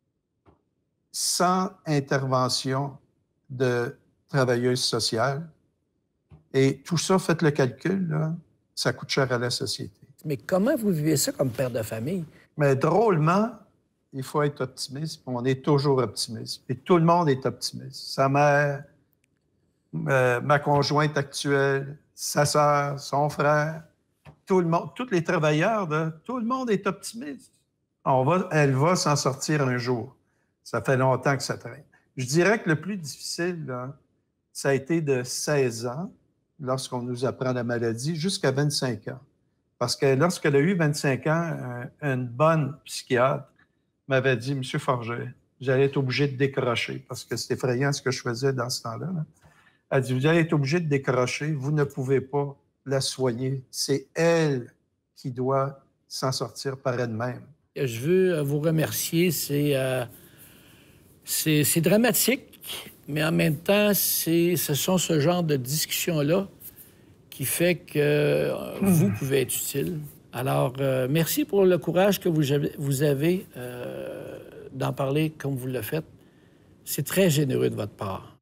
cent interventions de travailleuses sociales. Et tout ça, faites le calcul, là, ça coûte cher à la société. Mais comment vous vivez ça comme père de famille? Mais drôlement, il faut être optimiste. On est toujours optimiste. Et tout le monde est optimiste. Sa mère, euh, ma conjointe actuelle, sa sœur, son frère, tout le monde, tous les travailleurs, là, tout le monde est optimiste. On va, elle va s'en sortir un jour. Ça fait longtemps que ça traîne. Je dirais que le plus difficile, là, ça a été de seize ans, lorsqu'on nous apprend la maladie, jusqu'à vingt-cinq ans. Parce que lorsqu'elle a eu vingt-cinq ans, une bonne psychiatre m'avait dit, « Monsieur Forget, j'allais être obligé de décrocher, parce que c'est effrayant ce que je faisais dans ce temps-là. Là. » Elle dit, « Vous allez être obligé de décrocher, vous ne pouvez pas la soigner. C'est elle qui doit s'en sortir par elle-même. » Je veux vous remercier. C'est euh, c'est dramatique, mais en même temps, ce sont ce genre de discussions-là qui fait que euh, mmh. vous pouvez être utile. Alors, euh, merci pour le courage que vous avez, vous avez euh, d'en parler comme vous le faites. C'est très généreux de votre part.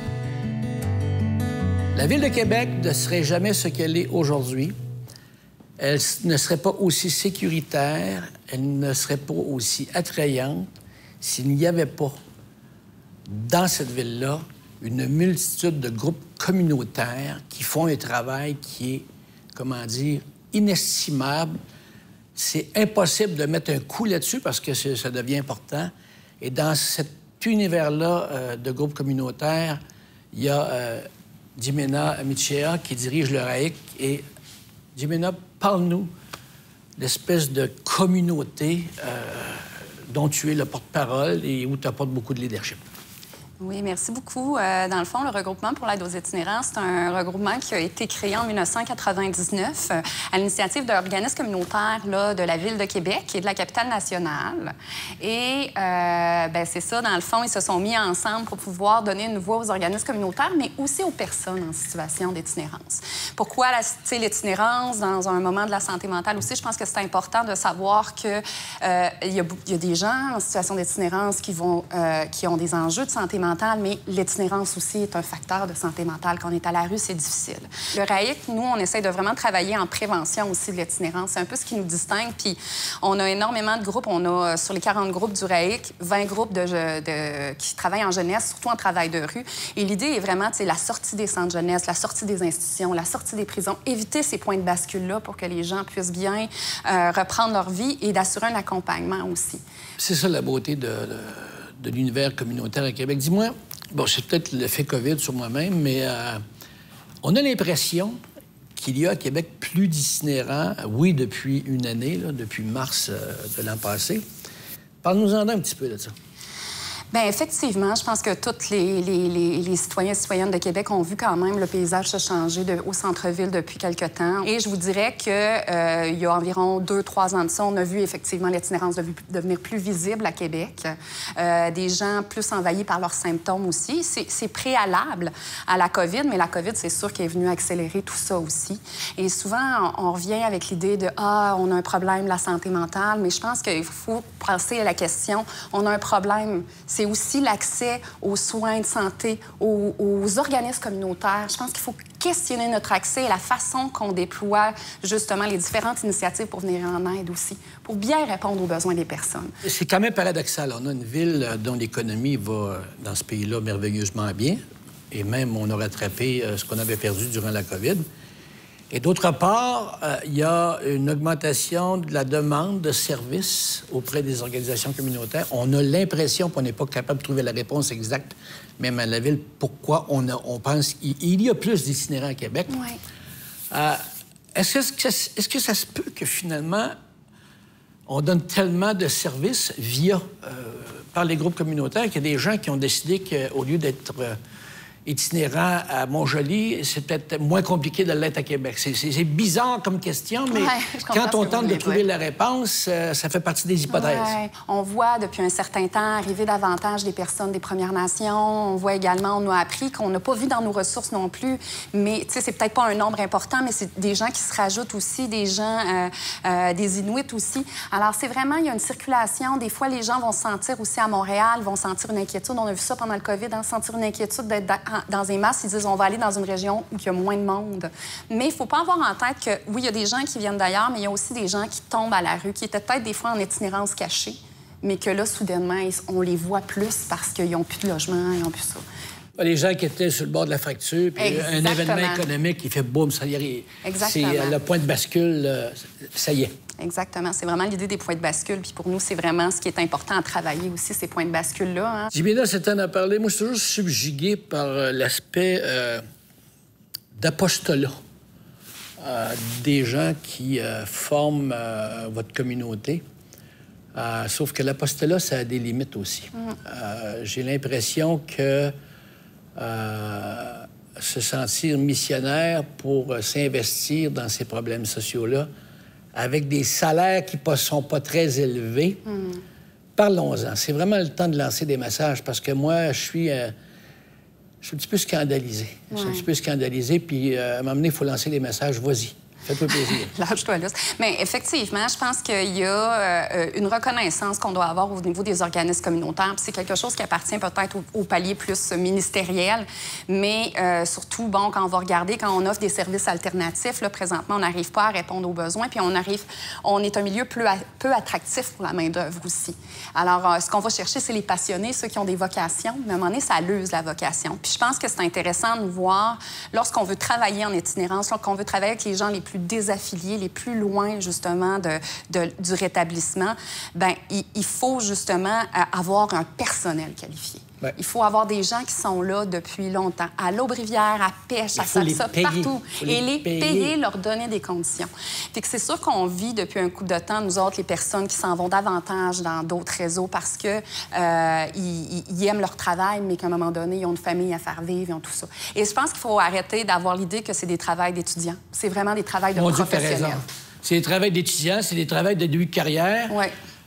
La Ville de Québec ne serait jamais ce qu'elle est aujourd'hui. Elle ne serait pas aussi sécuritaire, elle ne serait pas aussi attrayante s'il n'y avait pas, dans cette ville-là, une multitude de groupes communautaires qui font un travail qui est, comment dire, inestimable. C'est impossible de mettre un coup là-dessus parce que ça devient important. Et dans cet univers-là euh, de groupes communautaires, il y a euh, Jimena Michea qui dirige le R A I C. Et Jimena, parle-nous de l'espèce de communauté euh, dont tu es le porte-parole et où tu apportes beaucoup de leadership. Oui, merci beaucoup. Euh, dans le fond, le regroupement pour l'aide aux itinérants, c'est un regroupement qui a été créé en mille neuf cent quatre-vingt-dix-neuf euh, à l'initiative d'organismes communautaires là, de la Ville de Québec et de la capitale nationale. Et euh, ben, c'est ça, dans le fond, ils se sont mis ensemble pour pouvoir donner une voix aux organismes communautaires, mais aussi aux personnes en situation d'itinérance. Pourquoi l'itinérance dans un moment de la santé mentale aussi? Je pense que c'est important de savoir qu'il euh, y, y a des gens en situation d'itinérance qui, vont, euh, qui ont des enjeux de santé mentale, mais l'itinérance aussi est un facteur de santé mentale. Quand on est à la rue, c'est difficile. Le R A I C, nous, on essaie de vraiment travailler en prévention aussi de l'itinérance. C'est un peu ce qui nous distingue. Puis on a énormément de groupes. On a, sur les quarante groupes du R A I C, vingt groupes de, de, qui travaillent en jeunesse, surtout en travail de rue. Et l'idée est vraiment, tu sais, la sortie des centres jeunesse, la sortie des institutions, la sortie des prisons, éviter ces points de bascule-là pour que les gens puissent bien euh, reprendre leur vie et d'assurer un accompagnement aussi. C'est ça la beauté de... de... de l'univers communautaire à Québec. Dis-moi, bon, c'est peut-être l'effet COVID sur moi-même, mais euh, on a l'impression qu'il y a à Québec plus d'itinérants, oui, depuis une année, là, depuis mars euh, de l'an passé. Parle-nous-en un petit peu de ça. Bien, effectivement, je pense que tous les, les, les, les citoyens et citoyennes de Québec ont vu quand même le paysage se changer de, au centre-ville depuis quelque temps. Et je vous dirais qu'il euh, y a environ deux, trois ans de ça, on a vu effectivement l'itinérance de, devenir plus visible à Québec. Euh, des gens plus envahis par leurs symptômes aussi. C'est préalable à la COVID, mais la COVID, c'est sûr qu'elle est venue accélérer tout ça aussi. Et souvent, on, on revient avec l'idée de « Ah, on a un problème de la santé mentale », mais je pense qu'il faut penser à la question « On a un problème ». C'est aussi l'accès aux soins de santé, aux, aux organismes communautaires. Je pense qu'il faut questionner notre accès et la façon qu'on déploie justement les différentes initiatives pour venir en aide aussi, pour bien répondre aux besoins des personnes. C'est quand même paradoxal. On a une ville dont l'économie va, dans ce pays-là, merveilleusement bien, et même on a rattrapé ce qu'on avait perdu durant la COVID. Et d'autre part, euh, il y a une augmentation de la demande de services auprès des organisations communautaires. On a l'impression qu'on n'est pas capable de trouver la réponse exacte, même à la Ville, pourquoi on, a, on pense qu'il y a plus d'itinérants à Québec. Oui. Euh, est-ce que, est-ce que ça se peut que, finalement, on donne tellement de services via, euh, par les groupes communautaires qu'il y a des gens qui ont décidé qu'au lieu d'être... Euh, itinérant à Montjoly, c'est peut-être moins compliqué de l'être à Québec. C'est bizarre comme question, mais ouais, quand on tente de trouver la réponse, euh, ça fait partie des hypothèses. Ouais. On voit depuis un certain temps arriver davantage des personnes des Premières Nations. On voit également, on a appris qu'on n'a pas vu dans nos ressources non plus, mais tu sais, c'est peut-être pas un nombre important, mais c'est des gens qui se rajoutent aussi, des gens, euh, euh, des Inuits aussi. Alors, c'est vraiment, il y a une circulation. Des fois, les gens vont se sentir aussi à Montréal, vont sentir une inquiétude. On a vu ça pendant le COVID, hein, sentir une inquiétude d'être dans des masses, ils disent on va aller dans une région où il y a moins de monde. Mais il ne faut pas avoir en tête que, oui, il y a des gens qui viennent d'ailleurs, mais il y a aussi des gens qui tombent à la rue, qui étaient peut-être des fois en itinérance cachée, mais que là, soudainement, on les voit plus parce qu'ils n'ont plus de logement, ils n'ont plus ça. Les gens qui étaient sur le bord de la fracture, puis Exactement. un événement économique qui fait boum, ça y est. Exactement. C'est le point de bascule, ça y est. Exactement. C'est vraiment l'idée des points de bascule. Puis pour nous, c'est vraiment ce qui est important à travailler aussi, ces points de bascule-là. Hein. Jimena, c'est temps d'en parler. Moi, je suis toujours subjugué par euh, l'aspect euh, d'apostolat euh, des gens qui euh, forment euh, votre communauté. Euh, sauf que l'apostolat, ça a des limites aussi. Mm. Euh, j'ai l'impression que euh, se sentir missionnaire pour euh, s'investir dans ces problèmes sociaux-là, avec des salaires qui ne sont pas très élevés, mm. parlons-en. C'est vraiment le temps de lancer des messages parce que moi, je suis, euh, je suis un petit peu scandalisé. Ouais. Je suis un petit peu scandalisé, puis euh, à un moment donné, il faut lancer des messages. Vas-y. Fais-toi plaisir. Lâche-toi là. Mais effectivement, je pense qu'il y a euh, une reconnaissance qu'on doit avoir au niveau des organismes communautaires. C'est quelque chose qui appartient peut-être au, au palier plus ministériel, mais euh, surtout, bon, quand on va regarder, quand on offre des services alternatifs, là, présentement, on n'arrive pas à répondre aux besoins, puis on arrive, on est un milieu peu, peu attractif pour la main-d'œuvre aussi. Alors, euh, ce qu'on va chercher, c'est les passionnés, ceux qui ont des vocations. Mais à un moment donné, ça l'use, la vocation. Puis je pense que c'est intéressant de nous voir, lorsqu'on veut travailler en itinérance, lorsqu'on veut travailler avec les gens les plus désaffiliés, les plus loin, justement, de, de, du rétablissement, bien, il, il faut, justement, avoir un personnel qualifié. Ouais. Il faut avoir des gens qui sont là depuis longtemps, à l'Aube-Rivière, à Pêche, à Salsa, partout, et les, les payer. payer, leur donner des conditions. Puis que c'est sûr qu'on vit depuis un coup de temps, nous autres, les personnes qui s'en vont davantage dans d'autres réseaux parce que euh, ils, ils aiment leur travail, mais qu'à un moment donné, ils ont une famille à faire vivre, ils ont tout ça. Et je pense qu'il faut arrêter d'avoir l'idée que c'est des travails d'étudiants. C'est vraiment des travails de Mon professionnels. C'est des travails d'étudiants, c'est des travails de début de carrière. Oui.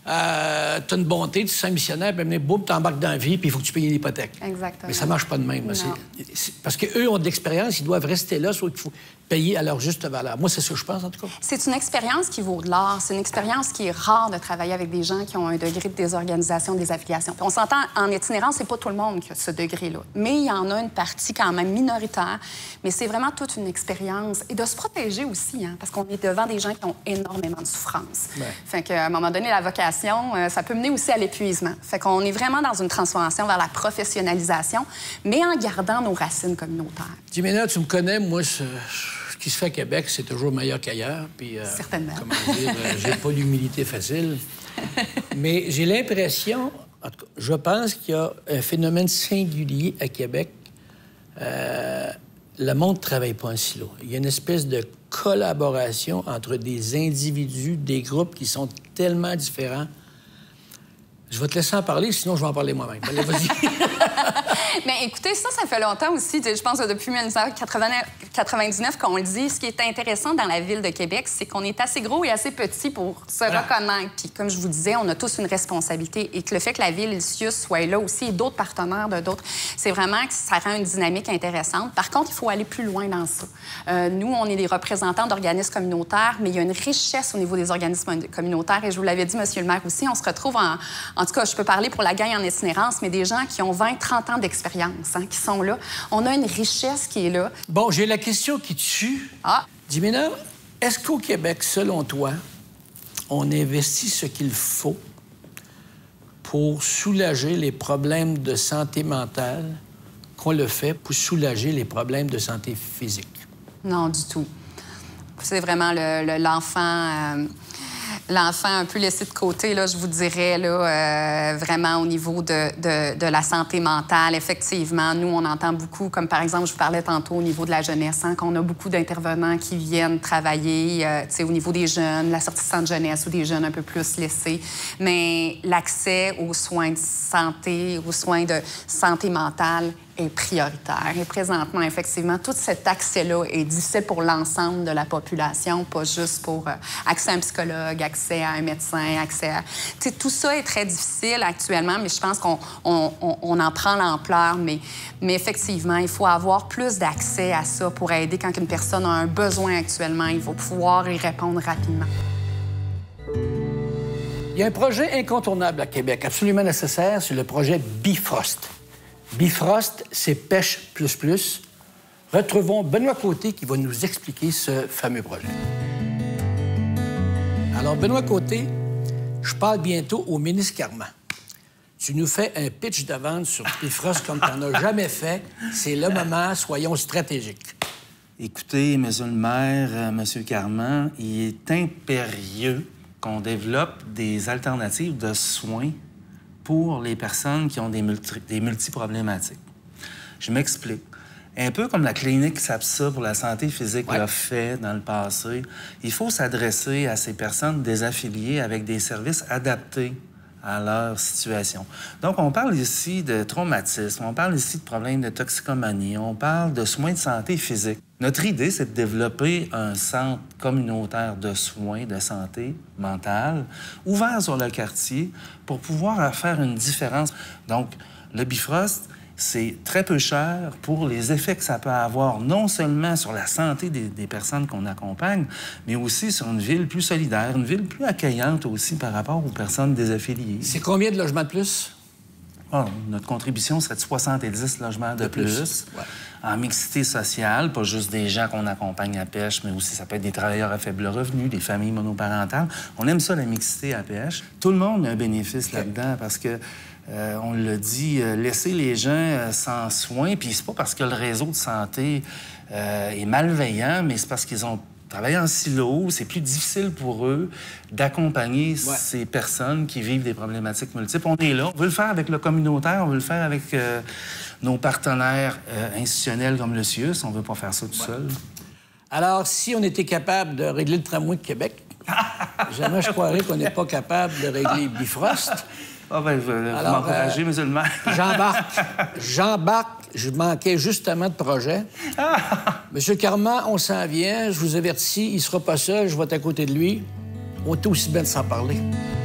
Euh, t'as une bonté, tu te sens missionnaire, puis boum, t'embarques dans la vie, puis il faut que tu payes l'hypothèque. Exactement. Mais ça marche pas de même. C'est, c'est, parce qu'eux ont de l'expérience, ils doivent rester là, sauf qu'il faut payer à leur juste valeur. Moi, c'est ça que je pense, en tout cas. C'est une expérience qui vaut de l'or. C'est une expérience qui est rare de travailler avec des gens qui ont un degré de désorganisation, des affiliations. Puis on s'entend, en itinérance, c'est pas tout le monde qui a ce degré-là. Mais il y en a une partie quand même minoritaire. Mais c'est vraiment toute une expérience. Et de se protéger aussi, hein, parce qu'on est devant des gens qui ont énormément de souffrance. Ouais. Fait qu'à un moment donné, la vocation, euh, ça peut mener aussi à l'épuisement. Fait qu'on est vraiment dans une transformation vers la professionnalisation, mais en gardant nos racines communautaires. Jimena, tu me connais, moi, ce... Ce qui se fait à Québec, c'est toujours meilleur qu'ailleurs. Puis, euh, certainement. Comment dire, euh, j'ai pas l'humilité facile. Mais j'ai l'impression, en tout cas, je pense qu'il y a un phénomène singulier à Québec. Euh, le monde ne travaille pas en silo. Il y a une espèce de collaboration entre des individus, des groupes qui sont tellement différents. Je vais te laisser en parler, sinon je vais en parler moi-même. Allez, vas-y. Mais écoutez, ça, ça fait longtemps aussi. Je pense que depuis dix-neuf cent quatre-vingt-dix-neuf qu'on le dit. Ce qui est intéressant dans la ville de Québec, c'est qu'on est assez gros et assez petit pour se voilà. reconnaître. Puis, comme je vous disais, on a tous une responsabilité. Et que le fait que la ville, le C I U S, soit là aussi, et d'autres partenaires de d'autres, c'est vraiment que ça rend une dynamique intéressante. Par contre, il faut aller plus loin dans ça. Euh, nous, on est des représentants d'organismes communautaires, mais il y a une richesse au niveau des organismes communautaires. Et je vous l'avais dit, monsieur le maire aussi, on se retrouve en... En tout cas, je peux parler pour la gang en itinérance, mais des gens qui ont vingt, trente ans d'expérience, hein, qui sont là. On a une richesse qui est là. Bon, j'ai la question qui tue. Ah. Jimena, est-ce qu'au Québec, selon toi, on investit ce qu'il faut pour soulager les problèmes de santé mentale qu'on le fait pour soulager les problèmes de santé physique? Non, du tout. C'est vraiment le, le, l'enfant... Euh... L'enfant un peu laissé de côté, là, je vous dirais, là, euh, vraiment au niveau de, de, de la santé mentale. Effectivement, nous, on entend beaucoup, comme par exemple, je vous parlais tantôt au niveau de la jeunesse, hein, qu'on a beaucoup d'intervenants qui viennent travailler euh, au niveau des jeunes, la sortie de centre jeunesse ou des jeunes un peu plus laissés. Mais l'accès aux soins de santé, aux soins de santé mentale est prioritaire. Et présentement, effectivement, tout cet accès-là est difficile pour l'ensemble de la population, pas juste pour euh, accès à un psychologue, accès à un médecin, accès à... T'sais, tout ça est très difficile actuellement, mais je pense qu'on on, on, on en prend l'ampleur. Mais, mais effectivement, il faut avoir plus d'accès à ça pour aider quand une personne a un besoin actuellement. Il faut pouvoir y répondre rapidement. Il y a un projet incontournable à Québec, absolument nécessaire, c'est le projet Bifrost. Bifrost, c'est pêche plus plus. Retrouvons Benoît Côté qui va nous expliquer ce fameux projet. Alors, Benoît Côté, je parle bientôt au ministre Carman. Tu nous fais un pitch de vente sur Bifrost comme tu n'en as jamais fait. C'est le moment, soyons stratégiques. Écoutez, Monsieur le maire, euh, Monsieur Carman, il est impérieux qu'on développe des alternatives de soins pour les personnes qui ont des, multi des multiproblématiques. Je m'explique. Un peu comme la clinique SAPSA pour la santé physique ouais. l'a fait dans le passé, il faut s'adresser à ces personnes désaffiliées avec des services adaptés à leur situation. Donc, on parle ici de traumatisme, on parle ici de problèmes de toxicomanie, on parle de soins de santé physique. Notre idée, c'est de développer un centre communautaire de soins de santé mentale ouvert sur le quartier pour pouvoir faire une différence. Donc, le Bifrost, c'est très peu cher pour les effets que ça peut avoir, non seulement sur la santé des, des personnes qu'on accompagne, mais aussi sur une ville plus solidaire, une ville plus accueillante aussi par rapport aux personnes désaffiliées. C'est combien de logements de plus? Oh, notre contribution serait de soixante-dix logements de, de plus, plus ouais. en mixité sociale, pas juste des gens qu'on accompagne à pêche, mais aussi ça peut être des travailleurs à faible revenu, des familles monoparentales. On aime ça, la mixité à pêche. Tout le monde a un bénéfice okay. là-dedans parce que Euh, on l'a dit, euh, laisser les gens euh, sans soins, puis c'est pas parce que le réseau de santé euh, est malveillant, mais c'est parce qu'ils ont travaillé en silo, c'est plus difficile pour eux d'accompagner ouais. ces personnes qui vivent des problématiques multiples. On est là, on veut le faire avec le communautaire, on veut le faire avec euh, nos partenaires euh, institutionnels comme le C I U S, on veut pas faire ça tout ouais. seul. Alors, si on était capable de régler le tramway de Québec, jamais je croirais qu'on n'est pas capable de régler Bifrost. Ah, ben, vous m'encouragez, euh, monsieur le maire. J'embarque. J'embarque. Je manquais justement de projet. Monsieur Carman, on s'en vient. Je vous avertis, il ne sera pas seul. Je vais être à côté de lui. On est aussi bien de s'en parler.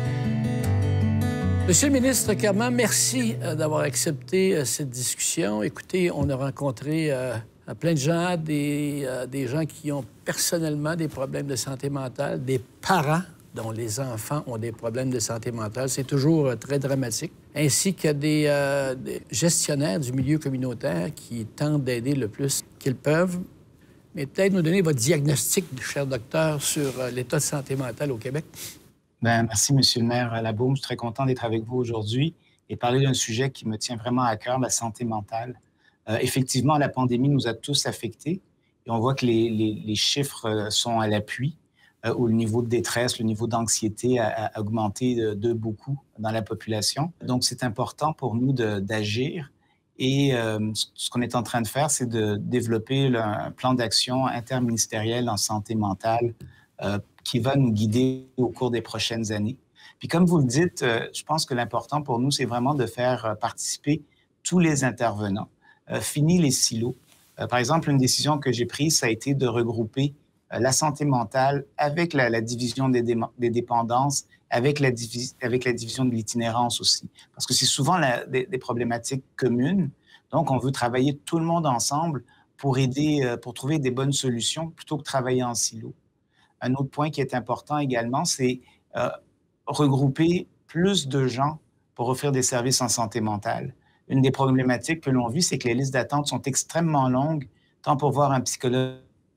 Monsieur le ministre Carman, merci euh, d'avoir accepté euh, cette discussion. Écoutez, on a rencontré euh, plein de gens, des, euh, des gens qui ont personnellement des problèmes de santé mentale, des parents dont les enfants ont des problèmes de santé mentale. C'est toujours euh, très dramatique. Ainsi que des, euh, des gestionnaires du milieu communautaire qui tentent d'aider le plus qu'ils peuvent. Mais peut-être nous donner votre diagnostic, cher docteur, sur euh, l'état de santé mentale au Québec. Bien, merci, Monsieur le maire Labaume. Je suis très content d'être avec vous aujourd'hui et parler d'un sujet qui me tient vraiment à cœur, la santé mentale. Euh, effectivement, la pandémie nous a tous affectés et on voit que les, les, les chiffres sont à l'appui. Euh, où le niveau de détresse, le niveau d'anxiété a, a augmenté de, de beaucoup dans la population. Donc, c'est important pour nous d'agir. Et euh, ce qu'on est en train de faire, c'est de développer le, un plan d'action interministériel en santé mentale euh, qui va nous guider au cours des prochaines années. Puis, comme vous le dites, euh, je pense que l'important pour nous, c'est vraiment de faire participer tous les intervenants. Euh, fini les silos. Euh, par exemple, une décision que j'ai prise, ça a été de regrouper la santé mentale avec la, la division des, dé, des dépendances, avec la, divi, avec la division de l'itinérance aussi. Parce que c'est souvent la, des, des problématiques communes. Donc, on veut travailler tout le monde ensemble pour aider, pour trouver des bonnes solutions plutôt que travailler en silo. Un autre point qui est important également, c'est euh, regrouper plus de gens pour offrir des services en santé mentale. Une des problématiques que l'on vit, c'est que les listes d'attente sont extrêmement longues, tant pour voir un psychologue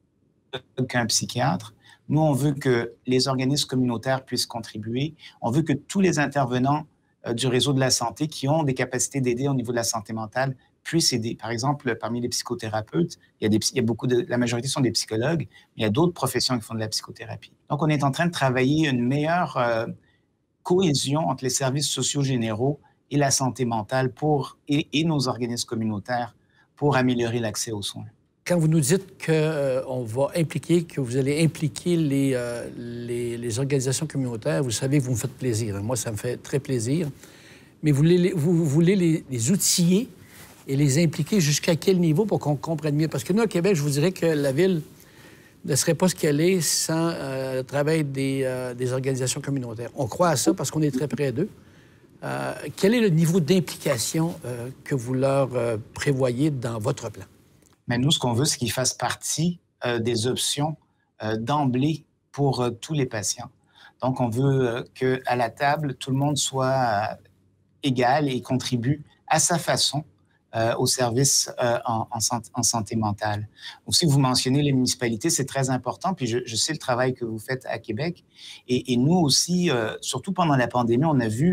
qu'un psychiatre. Nous, on veut que les organismes communautaires puissent contribuer. On veut que tous les intervenants euh, du réseau de la santé qui ont des capacités d'aider au niveau de la santé mentale puissent aider. Par exemple, parmi les psychothérapeutes, il y a, des, il y a beaucoup de, la majorité sont des psychologues, mais il y a d'autres professions qui font de la psychothérapie. Donc, on est en train de travailler une meilleure euh, cohésion entre les services sociaux généraux et la santé mentale pour, et, et nos organismes communautaires pour améliorer l'accès aux soins. Quand vous nous dites qu'on euh, va impliquer, que vous allez impliquer les, euh, les, les organisations communautaires, vous savez que vous me faites plaisir. Moi, ça me fait très plaisir. Mais vous voulez, vous, vous voulez les, les outiller et les impliquer jusqu'à quel niveau pour qu'on comprenne mieux? Parce que nous, à Québec, je vous dirais que la ville ne serait pas ce qu'elle est sans euh, le travail des, euh, des organisations communautaires. On croit à ça parce qu'on est très près d'eux. Euh, quel est le niveau d'implication euh, que vous leur euh, prévoyez dans votre plan? Mais nous, ce qu'on veut, c'est qu'ils fassent partie euh, des options euh, d'emblée pour euh, tous les patients. Donc, on veut euh, qu'à la table, tout le monde soit euh, égal et contribue à sa façon euh, au service euh, en, en, santé, en santé mentale. Aussi, vous mentionnez les municipalités, c'est très important, puis je, je sais le travail que vous faites à Québec. Et, et nous aussi, euh, surtout pendant la pandémie, on a vu euh,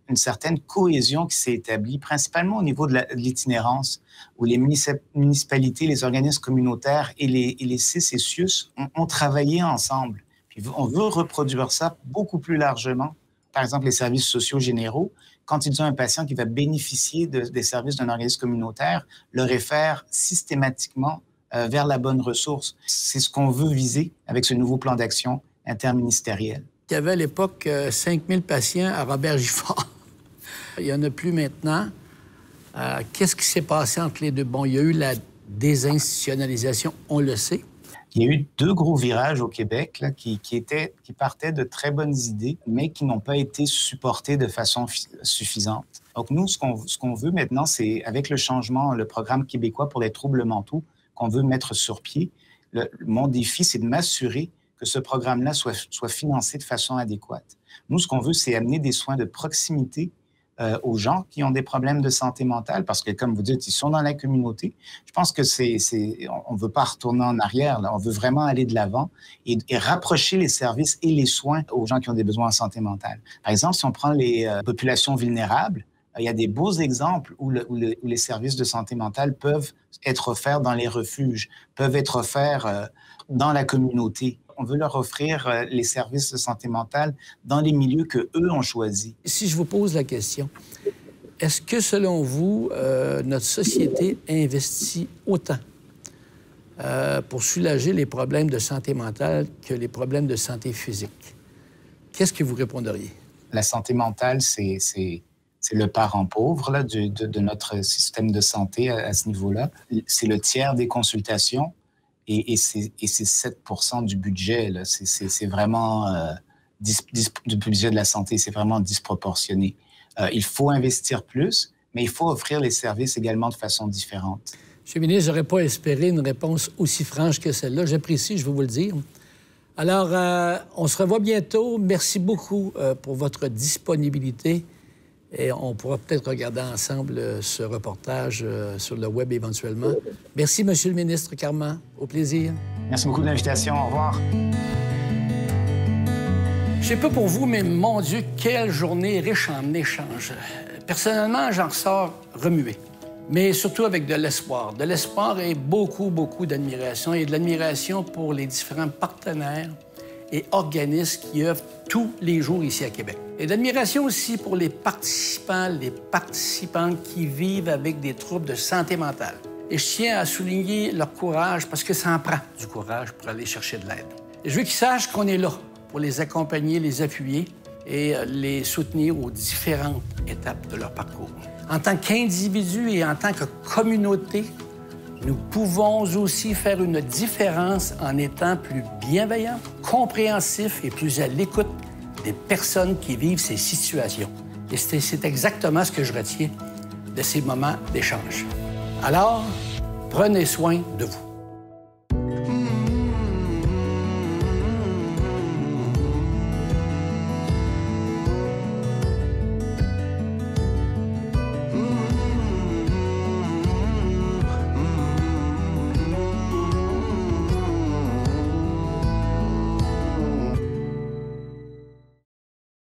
une certaine cohésion qui s'est établie, principalement au niveau de l'itinérance, où les municipalités, les organismes communautaires et les, et les C C C I U S ont, ont travaillé ensemble. Puis on veut reproduire ça beaucoup plus largement. Par exemple, les services sociaux généraux, quand ils ont un patient qui va bénéficier de, des services d'un organisme communautaire, le réfère systématiquement euh, vers la bonne ressource. C'est ce qu'on veut viser avec ce nouveau plan d'action interministériel. Il y avait à l'époque euh, cinq mille patients à Robert-Gifford. Il n'y en a plus maintenant. Euh, Qu'est-ce qui s'est passé entre les deux? Bon, il y a eu la désinstitutionnalisation, on le sait. Il y a eu deux gros virages au Québec là, qui, qui, étaient, qui partaient de très bonnes idées, mais qui n'ont pas été supportés de façon suffisante. Donc nous, ce qu'on ce qu'on veut maintenant, c'est avec le changement, le programme québécois pour les troubles mentaux qu'on veut mettre sur pied, le, mon défi, c'est de m'assurer que ce programme-là soit, soit financé de façon adéquate. Nous, ce qu'on veut, c'est amener des soins de proximité euh, aux gens qui ont des problèmes de santé mentale, parce que, comme vous dites, ils sont dans la communauté. Je pense que c'est, c'est on ne veut pas retourner en arrière, là. On veut vraiment aller de l'avant et, et rapprocher les services et les soins aux gens qui ont des besoins en santé mentale. Par exemple, si on prend les euh, populations vulnérables, il y a des beaux exemples où, le, où, le, où les services de santé mentale peuvent être offerts dans les refuges, peuvent être offerts euh, dans la communauté. On veut leur offrir euh, les services de santé mentale dans les milieux qu'eux ont choisis. Si je vous pose la question, est-ce que, selon vous, euh, notre société investit autant euh, pour soulager les problèmes de santé mentale que les problèmes de santé physique? Qu'est-ce que vous répondriez? La santé mentale, c'est... c'est... C'est le parent pauvre là, du, de, de notre système de santé à, à ce niveau-là. C'est le tiers des consultations et, et c'est sept pour cent du budget. C'est vraiment, euh, dis, dis, du budget de la santé, c'est vraiment disproportionné. Euh, il faut investir plus, mais il faut offrir les services également de façon différente. Monsieur le ministre, je n'aurais pas espéré une réponse aussi franche que celle-là. J'apprécie, je vais vous le dire. Alors, euh, on se revoit bientôt. Merci beaucoup euh, pour votre disponibilité. Et on pourra peut-être regarder ensemble euh, ce reportage euh, sur le web éventuellement. Merci, Monsieur le ministre Carman. Au plaisir. Merci beaucoup de l'invitation. Au revoir. Je sais pas pour vous, mais mon Dieu, quelle journée riche en échanges. Personnellement, j'en ressors remué, mais surtout avec de l'espoir. De l'espoir et beaucoup, beaucoup d'admiration. Et de l'admiration pour les différents partenaires et organismes qui œuvrent tous les jours ici à Québec. Et d'admiration aussi pour les participants, les participantes qui vivent avec des troubles de santé mentale. Et je tiens à souligner leur courage parce que ça en prend du courage pour aller chercher de l'aide. Et je veux qu'ils sachent qu'on est là pour les accompagner, les appuyer et les soutenir aux différentes étapes de leur parcours. En tant qu'individus et en tant que communauté, nous pouvons aussi faire une différence en étant plus bienveillants, compréhensifs et plus à l'écoute des personnes qui vivent ces situations. Et c'est exactement ce que je retiens de ces moments d'échange. Alors, prenez soin de vous.